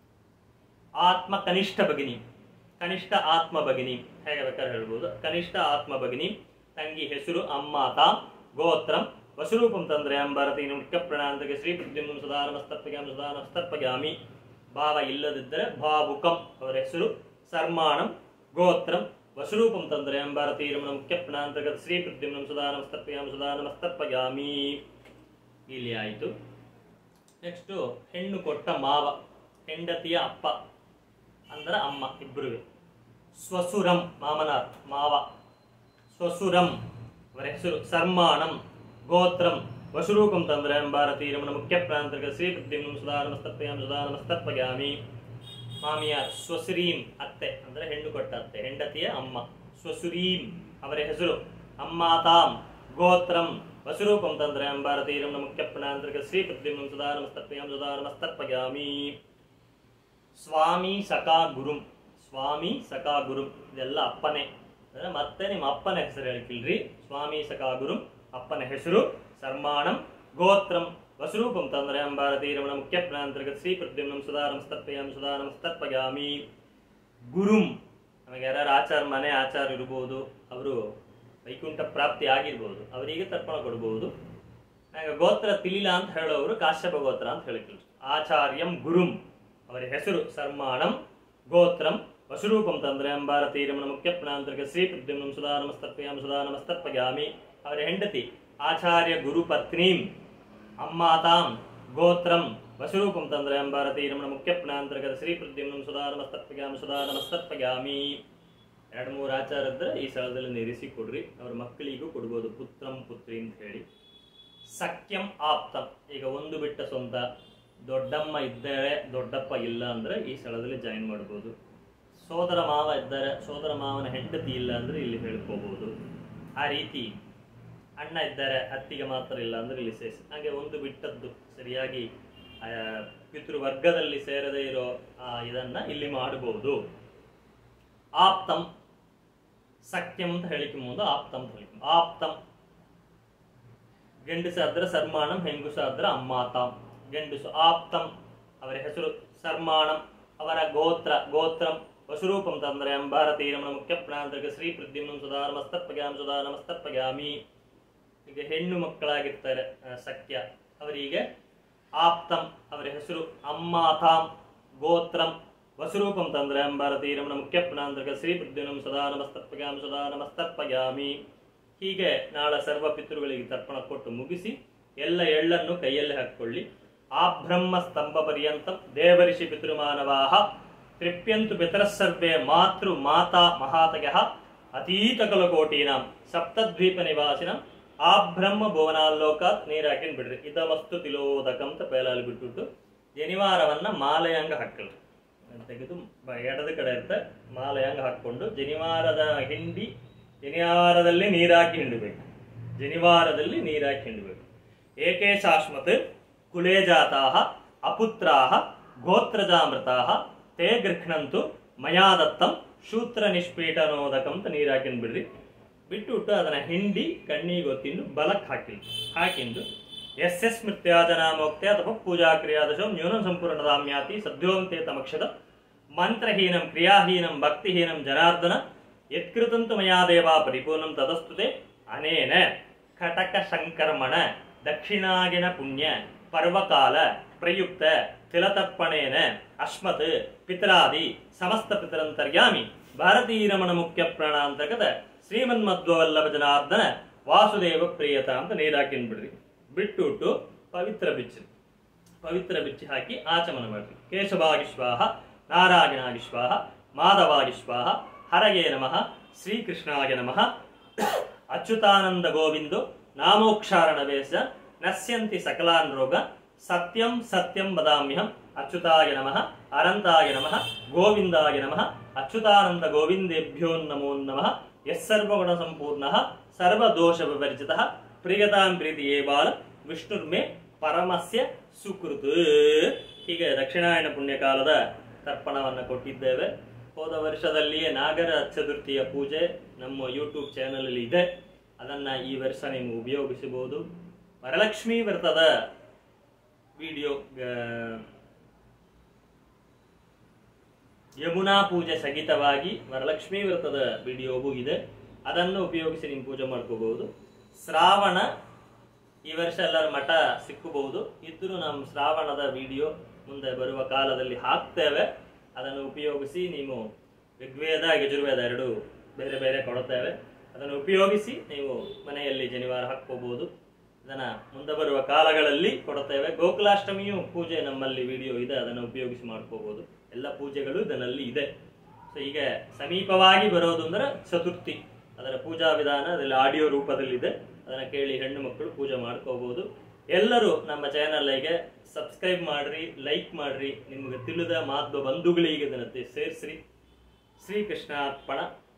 ಆತ್ಮ ಕನಿಷ್ಠ ಭಗಿನಿ, ಕನಿಷ್ಠ ಆತ್ಮ ಭಗಿನಿ, ಹೇಗೆ ಬೇಕಾದ್ರೆ ಹೇಳ್ಬೋದು, ಕನಿಷ್ಠ ಆತ್ಮ ಭಗಿನಿ. ತಂಗಿ ಹೆಸರು ಅಮ್ಮಾತಾ, ಗೋತ್ರಂ ವಸುರೂಪಂ ತಂದ್ರೆ ಅಂಬಾರತೀರಮಣ ಮುಖ್ಯ ಪ್ರಾಣಾಂತರ್ಗ ಶ್ರೀ ಪ್ರದ್ಯುಮ್ನಂ ಸುಧಾ ನಮಸ್ತರ್ಪಗ್ಯಾಮಿ ಸುಧಾ ನಮಸ್ತರ್ಪಗ್ಯಾಮಿ. ಭಾವ ಇಲ್ಲದಿದ್ದರೆ ಭಾವುಕಂ, ಅವರ ಹೆಸರು ಸರ್ಮಾಣಂ, ಗೋತ್ರಂ ವಸುರೂಪಂ ತಂದ್ರೆ ಅಂಬಾರತೀರಮಣ ಮುಖ್ಯ ಪ್ರಾಣಾಂತರ್ಗತ ಶ್ರೀ ಪ್ರದ್ಯುಮ್ನಂ ಸುಧಾ ನಮಸ್ತರ್ಪಗ್ಯಾಮಿ ಸುಧಾ ನಮಸ್ತರ್ಪಗ್ಯಾಮಿ. ಇಲ್ಲಿ ಆಯಿತು. ನೆಕ್ಸ್ಟು ಹೆಣ್ಣು ಕೊಟ್ಟ ಮಾವ, ಹೆಂಡತಿಯ ಅಪ್ಪ ಅಂದ್ರೆ ಅಮ್ಮ ಇಬ್ಬರು. ಸ್ವಸುರಂ ಮಾಮನಾರ್ ಮಾವ, ಸ್ವಸುರಂ ಅವರ ಹೆಸರು ಸರ್ಮಾಣಂ, ಗೋತ್ರಂ ವಸುರೂಪಂ ತಂದ್ರೆ ಅಂಬಾರತೀರಮಣ ಮುಖ್ಯ ಪ್ರಾಣಾಂತರ್ಗತ ಶ್ರೀ ಪ್ರದ್ಯುಮ್ನಂ ಸುಧಾ ನಮಸ್ತರ್ಪಗ್ಯಾಮಿ ಸುಧಾ ನಮಸ್ತರ್ಪಗ್ಯಾಮಿ. ಮಾಮಿಯಾರ್ ಸ್ವಸುರೀಂ ಅತ್ತೆ ಅಂದ್ರೆ ಹೆಣ್ಣು ಕೊಟ್ಟ ಅತ್ತೆ, ಹೆಂಡತಿಯ ಅಮ್ಮ. ಸ್ವಸುರೀಂ ಅವರ ಹೆಸರು ಅಮ್ಮಾತಾಂ, ಗೋತ್ರಂ ವಸುರೂಪಂ ತಂದ್ರೆ ಅಂಬಾರತೀರಮಣ ಮುಖ್ಯ ಪ್ರಾಣಾಂತರ್ಗತ ಶ್ರೀ ಪ್ರದ್ಯುಮ್ನಂ ಸುಧಾ ನಮಸ್ತರ್ಪಗ್ಯಾಮಿ ಸುಧಾ ನಮಸ್ತರ್ಪಗ್ಯಾಮಿ. ಸ್ವಾಮಿ ಸಖಾ ಗುರುಂ, ಸ್ವಾಮಿ ಸಖಾ ಗುರುಂ ಇದೆಲ್ಲ ಅಪ್ಪನೇ, ಮತ್ತೆ ನಿಮ್ಮ ಅಪ್ಪನ ಹೆಸರು ಹೇಳ್ಕಿಲ್ರಿ. ಸ್ವಾಮಿ ಸಖಾ ಗುರುಂ ಅಪ್ಪನ ಹೆಸರು ಸರ್ಮಾಣಂ, ಗೋತ್ರಂ ವಸುರೂಪಂ ತಂದ್ರೆ ಅಂಬಾರತೀರಮಣ ಮುಖ್ಯ ಪ್ರಾಣಾಂತರ್ಗತ ಶ್ರೀ ಪ್ರದ್ಯುಮ್ನಂ ಸುಧಾ ನಮಸ್ತರ್ಪಗ್ಯಾಮಿ ಸುಧಾ ನಮಸ್ತರ್ಪಗ್ಯಾಮಿ. ಗುರುಂ ನಮಗೆ ಯಾರು ಆಚಾರ ಮನೆ ಆಚಾರ ಇರ್ಬೋದು, ಅವರು ವೈಕುಂಠ ಪ್ರಾಪ್ತಿ ಆಗಿರ್ಬೋದು, ಅವರಿಗೆ ತರ್ಪಣ ಕೊಡ್ಬೋದು. ನಂಗೆ ಗೋತ್ರ ತಿಳಿಲ ಅಂತ ಹೇಳೋರು ಕಾಶ್ಯಪ ಗೋತ್ರ ಅಂತ ಹೇಳಿದ್ರು. ಆಚಾರ್ಯಂ ಗುರುಂ ಅವರ ಹೆಸರು ಸರ್ಮಾಣಂ, ಗೋತ್ರಂ ವಸುರೂಪಂ ತಂದ್ರೆ ಅಂಬಾರತೀರಮಣ ಮುಖ್ಯ ಪ್ರಾಣಾಂತರ್ಗತ ಶ್ರೀ ಪ್ರದ್ಯುಮ್ನಂ ಸುಧಾ ನಮಸ್ತರ್ಪಗ್ಯಾಮಿ ಸುಧಾ ನಮಸ್ತರ್ಪಗ್ಯಾಮಿ. ಅವರ ಹೆಂಡತಿ ಆಚಾರ್ಯ ಗುರುಪತ್ನೀಂ, ಅಮ್ಮಾತಾಂ, ಗೋತ್ರಂ ವಸುರೂಪಂ ತಂದ್ರೆ ಅಂಬಾರತೀರಮಣ ಮುಖ್ಯ ಪ್ರಾಣಾಂತರ್ಗತ ಶ್ರೀ ಪ್ರದ್ಯುಮ್ನಂ ಸುಧಾ ನಮಸ್ತರ್ಪಗ್ಯಾಮಿ ಸುಧಾ ನಮಸ್ತರ್ಪಗ್ಯಾಮಿ. ಎರಡು ಮೂರು ಆಚಾರ ಇದ್ರೆ ಈ ಸ್ಥಳದಲ್ಲಿ ನಿರಿಸಿ ಕೊಡ್ರಿ, ಅವ್ರ ಮಕ್ಕಳಿಗೂ ಕೊಡ್ಬೋದು, ಪುತ್ರಂ ಪುತ್ರಿ ಅಂತ ಹೇಳಿ. ಸಖ್ಯಂ ಆಪ್ತಂ, ಈಗ ಒಂದು ಬಿಟ್ಟ ಸ್ವಂತ, ದೊಡ್ಡಮ್ಮ ಇದ್ದರೆ ದೊಡ್ಡಪ್ಪ ಇಲ್ಲ ಅಂದ್ರೆ ಈ ಸ್ಥಳದಲ್ಲಿ ಜಾಯಿನ್ ಮಾಡ್ಬೋದು. ಸೋದರ ಮಾವ ಇದ್ದರೆ ಸೋದರ ಮಾವನ ಹೆಂಡತಿ ಇಲ್ಲ ಅಂದ್ರೆ ಇಲ್ಲಿ ಹೇಳ್ಕೋಬಹುದು. ಆ ರೀತಿ ಅಣ್ಣ ಇದ್ದಾರೆ ಅತ್ತಿಗೆ ಮಾತ್ರ ಇಲ್ಲ ಅಂದ್ರೆ ಇಲ್ಲಿ ಸೇರಿಸ, ಹಾಗೆ ಒಂದು ಬಿಟ್ಟದ್ದು ಸರಿಯಾಗಿ ಪಿತೃವರ್ಗದಲ್ಲಿ ಸೇರದೇ ಇರೋ ಇದನ್ನ ಇಲ್ಲಿ ಮಾಡಬಹುದು. ಆಪ್ತಂ ಸಖ್ಯಂ ಅಂತ ಹೇಳಿಕೆ ಮುಂದೆ ಆಪ್ತಂ ಅಂತ ಹೇಳಿಕೆ. ಆಪ್ತಂ ಗಂಡಸಾದ್ರ ಸರ್ಮಾಣಂ, ಹೆಂಗುಸಾದ್ರ ಅಮ್ಮಾತಾಂ. ಗಂಡಸು ಆಪ್ತಂ ಅವರ ಹೆಸರು ಸರ್ಮಾಣಂ, ಅವರ ಗೋತ್ರ ಗೋತ್ರಂ ವಸುರೂಪಂ ತಂದ್ರೆ ಅಂಬಾರತೀರಮಣ ಮುಖ್ಯ ಪ್ರಾಣಾಂತರ್ಗತ ಶ್ರೀ ಪ್ರದ್ಯುಮ್ನಂ ಸುಧಾ ನಮಸ್ತರ್ಪಗ್ಯಾಮಿ ಸುಧಾ ನಮಸ್ತರ್ಪಗ್ಯಾಮಿ. ಈಗ ಹೆಣ್ಣು ಮಕ್ಕಳಾಗಿರ್ತಾರೆ ಸಖ್ಯ, ಅವರಿಗೆ ಆಪ್ತಂ ಅವರ ಹೆಸರು ಅಮ್ಮಾತಾಂ, ಗೋತ್ರಂ ವಸುರೂಪಂ ತಂದ್ರೆ ಅಂಬಾರತೀರಮಣ ಮುಖ್ಯ ಪ್ರಾಣಾಂತರ್ಗತ ಶ್ರೀ ಪ್ರದ್ಯುಮ್ನಂ ಸುಧಾ ನಮಸ್ತರ್ಪಗ್ಯಾಮಿ ಸುಧಾ ನಮಸ್ತರ್ಪಗ್ಯಾಮಿ. ಹೀಗೆ ನಾಳೆ ಸರ್ವ ಪಿತೃಗಳಿಗೆ ತರ್ಪಣ ಕೊಟ್ಟು ಮುಗಿಸಿ ಎಲ್ಲ ಎಳ್ಳನ್ನು ಕೈಯಲ್ಲಿ ಹಾಕಿಕೊಳ್ಳಿ. ಆಬ್ರಹ್ಮ ಸ್ತಂಭ ಪರ್ಯಂತಂ ದೇವರಿಷಿ ಪಿತೃಮಾನವಾಹ ತೃಪ್ಯಂತು ಪಿತರಸ್ಸರ್ವೇ ಮಾತೃ ಮಾತಾ ಮಹಾತಯಃ ಅತೀತಕಲಕೋಟೀನಾಂ ಸಪ್ತದ್ವೀಪ ನಿವಾಸಿನಂ ಆಬ್ರಹ್ಮ ಭುವನಾಲೋಕಾತ್ ನೀರು ಹಾಕಿನ್ ಬಿಡ್ರಿ. ಇದಮಸ್ತು ತಿಲೋದಕಂ ಅಂತ ಪೇಲಲ್ಲಿ ಬಿಟ್ಬಿಟ್ಟು ಜನಿವಾರವನ್ನ ಮಾಲೆಯಂಗ ಹಾಕಲ್ರಿ, ತೆಗೆದು ಎಡದ ಕಡೆ ಇರ್ತ ಮಾಲೆಯಂಗ ಹಾಕೊಂಡು ಜನಿವಾರದ ಹಿಂಡಿ ಜನಿವಾರದಲ್ಲಿ ನೀರಾಕಿ ಹಿಂಡಬೇಕು, ಜನಿವಾರದಲ್ಲಿ ನೀರಾಕಿ ಹಿಂಡಬೇಕು. ಏಕೆ ಶಾಶ್ವತ್ ಕುಲೇ ಜಾತಾಹ ಅಪುತ್ರಾಹ ಗೋತ್ರಜಾಮೃತಾಹ ತೇ ಗೃಹ್ಣಂತು ಮಯಾದತ್ತಂ ಶೂತ್ರ ನಿಷ್ಪೀಠನೋದಕಂ ಅಂತ ನೀರು ಹಾಕಿನ್ ಬಿಡ್ರಿ. ಬಿಟ್ಟುಬಿಟ್ಟು ಅದನ್ನ ಹಿಂಡಿ ಕಣ್ಣಿಗೆ ತಿಂದು ಬಲಕ್ಕೆ ಹಾಕಿಲ್ ಹಾಕಿಂದು ಎಸ್ ಎಸ್ ಸ್ಮೃತ್ಯಾಜನಾಮೋಕ್ತೆ ಅಥವಾ ಪೂಜಾ ಕ್ರಿಯಾದಶೋ ನ್ಯೂನಂ ಸಂಪೂರ್ಣದಾಮ್ಯಾತಿ ಸದ್ಯೋಂತೆ ತಮಕ್ಷದ ಮಂತ್ರಹೀನಂ ಕ್ರಿಯಾಹೀನಂ ಭಕ್ತಿಹೀನಂ ಜನಾರ್ದನ ಯತ್ಕೃತಂತು ಮಯಾ ದೇವಾ ಪರಿಪೂರ್ಣಂ ತದಸ್ತುತೆ ಅನೇನ ಕಟಕ ಸಂಕರ್ಮಣ ದಕ್ಷಿಣಾಗಿನ ಪುಣ್ಯ ಪರ್ವಕಾಲ ಪ್ರಯುಕ್ತ ತಿಲತರ್ಪಣೇನ ಅಶ್ಮತ್ ಪಿತರಾದಿ ಸಮಸ್ತ ಪಿತರಂತರ್ಯಾಮಿ ಭಾರತೀರಮಣ ಮುಖ್ಯ ಪ್ರಾಣಾಂತರ್ಗತ ಶ್ರೀಮನ್ಮಧ್ವವಲ್ಲಭ ಜನಾರ್ದನ ವಾಸುದೇವ ಪ್ರಿಯತ ಅಂತ ನೀರು ಹಾಕಿನ್ ಬಿಡ್ರಿ. ಬಿಟ್ಟುಬಿಟ್ಟು ಪವಿತ್ರ ಬಿಚ್ಚಿ ಪವಿತ್ರ ಬಿಚ್ಚಿ ಹಾಕಿ ಆಚಮನ ಮಾಡ್ರಿ. ಕೇಶವಾಗಿಶ್ವಾಹ ನಾರಾಯಣಾಗಿಶ್ವಾಹ ಮಾಧವಾಗಿಶ್ವಾಹ ಹರಗೆ ನಮಃ, ಶ್ರೀಕೃಷ್ಣಾಯ ನಮಃ. ಅಚ್ಯುತಾನಂದ ಗೋವಿಂದು ನಾಮೋಕ್ಷಾರಣವೇಶ ನಶ್ಯಂತಿ ಸಕಲಾನ್ ರೋಗ ಸತ್ಯಂ ಸತ್ಯಂ ವದಾಮ್ಯಹಂ. ಅಚ್ಯುತಾಯ ನಮಃ, ಅನಂತಾಯ ನಮಃ, ಗೋವಿಂದಾಯ ನಮಃ. ಅಚ್ಯುತಾನಂದ ಗೋವಿಂದೇಭ್ಯೋ ನಮೋ ನಮಃ. ಯಸ್ಸರ್ವಗುಣ ಸಂಪೂರ್ಣಃ ಸರ್ವದೋಷ ವಿವರ್ಜಿತಃ ಪ್ರಿಯತಾಂ ಪ್ರೀತಿಯೇ ಬಾಲ ವಿಷ್ಣುರ್ಮೇ ಪರಮಸ್ಯ ಸುಕೃತ್. ಹೀಗೆ ದಕ್ಷಿಣಾಯನ ಪುಣ್ಯಕಾಲದ ತರ್ಪಣವನ್ನು ಕೊಟ್ಟಿದ್ದೇವೆ. ಹೋದ ವರ್ಷದಲ್ಲಿಯೇ ನಾಗರ ಚತುರ್ಥಿಯ ಪೂಜೆ ನಮ್ಮ ಯೂಟ್ಯೂಬ್ ಚಾನಲ್ ಅಲ್ಲಿ ಇದೆ, ಅದನ್ನ ಈ ವರ್ಷ ನೀವು ಉಪಯೋಗಿಸಬಹುದು. ವರಲಕ್ಷ್ಮೀ ವ್ರತದ ವಿಡಿಯೋ, ಯಮುನಾ ಪೂಜೆ ಸಹಿತವಾಗಿ ವರಲಕ್ಷ್ಮೀ ವ್ರತದ ವಿಡಿಯೋಗೂ ಇದೆ, ಅದನ್ನು ಉಪಯೋಗಿಸಿ ನೀವು ಪೂಜೆ ಮಾಡ್ಕೋಬಹುದು. ಶ್ರಾವಣ ಈ ವರ್ಷ ಎಲ್ಲರ ಮಠ ಸಿಕ್ಕಬಹುದು, ಇದ್ರೂ ನಮ್ಮ ಶ್ರಾವಣದ ವಿಡಿಯೋ ಮುಂದೆ ಬರುವ ಕಾಲದಲ್ಲಿ ಹಾಕ್ತೇವೆ. ಅದನ್ನು ಉಪಯೋಗಿಸಿ ನೀವು ಋಗ್ವೇದ ಯಜುರ್ವೇದ ಎರಡು ಬೇರೆ ಬೇರೆ ಕೊಡುತ್ತೇವೆ, ಅದನ್ನು ಉಪಯೋಗಿಸಿ ನೀವು ಮನೆಯಲ್ಲಿ ಶನಿವಾರ ಹಾಕ್ಕೋಬಹುದು. ಅದನ್ನ ಮುಂದೆ ಬರುವ ಕಾಲಗಳಲ್ಲಿ ಕೊಡುತ್ತೇವೆ. ಗೋಕುಲಾಷ್ಟಮಿಯು ಪೂಜೆ ನಮ್ಮಲ್ಲಿ ವಿಡಿಯೋ ಇದೆ, ಅದನ್ನು ಉಪಯೋಗಿಸಿ ಮಾಡ್ಕೋಬಹುದು. ಎಲ್ಲ ಪೂಜೆಗಳು ಇದರಲ್ಲಿ ಇದೆ. ಸೊ ಈಗ ಸಮೀಪವಾಗಿ ಬರೋದು ಅಂದ್ರೆ ಚತುರ್ಥಿ, ಅದರ ಪೂಜಾ ವಿಧಾನ ಅದರಲ್ಲಿ ಆಡಿಯೋ ರೂಪದಲ್ಲಿದೆ, ಅದನ್ನ ಕೇಳಿ ಹೆಣ್ಣು ಮಕ್ಕಳು ಪೂಜೆ ಮಾಡ್ಕೋಬಹುದು. ಎಲ್ಲರೂ ನಮ್ಮ ಚಾನಲ್ಗೆ ಸಬ್ಸ್ಕ್ರೈಬ್ ಮಾಡ್ರಿ, ಲೈಕ್ ಮಾಡ್ರಿ, ನಿಮಗೆ ತಿಳಿದ ಮಾಧ್ವ ಬಂಧುಗಳಿಗೆ ಇದನ್ನ ಸೇರಿಸ್ರಿ. ಶ್ರೀಕೃಷ್ಣಾರ್ಪಣ.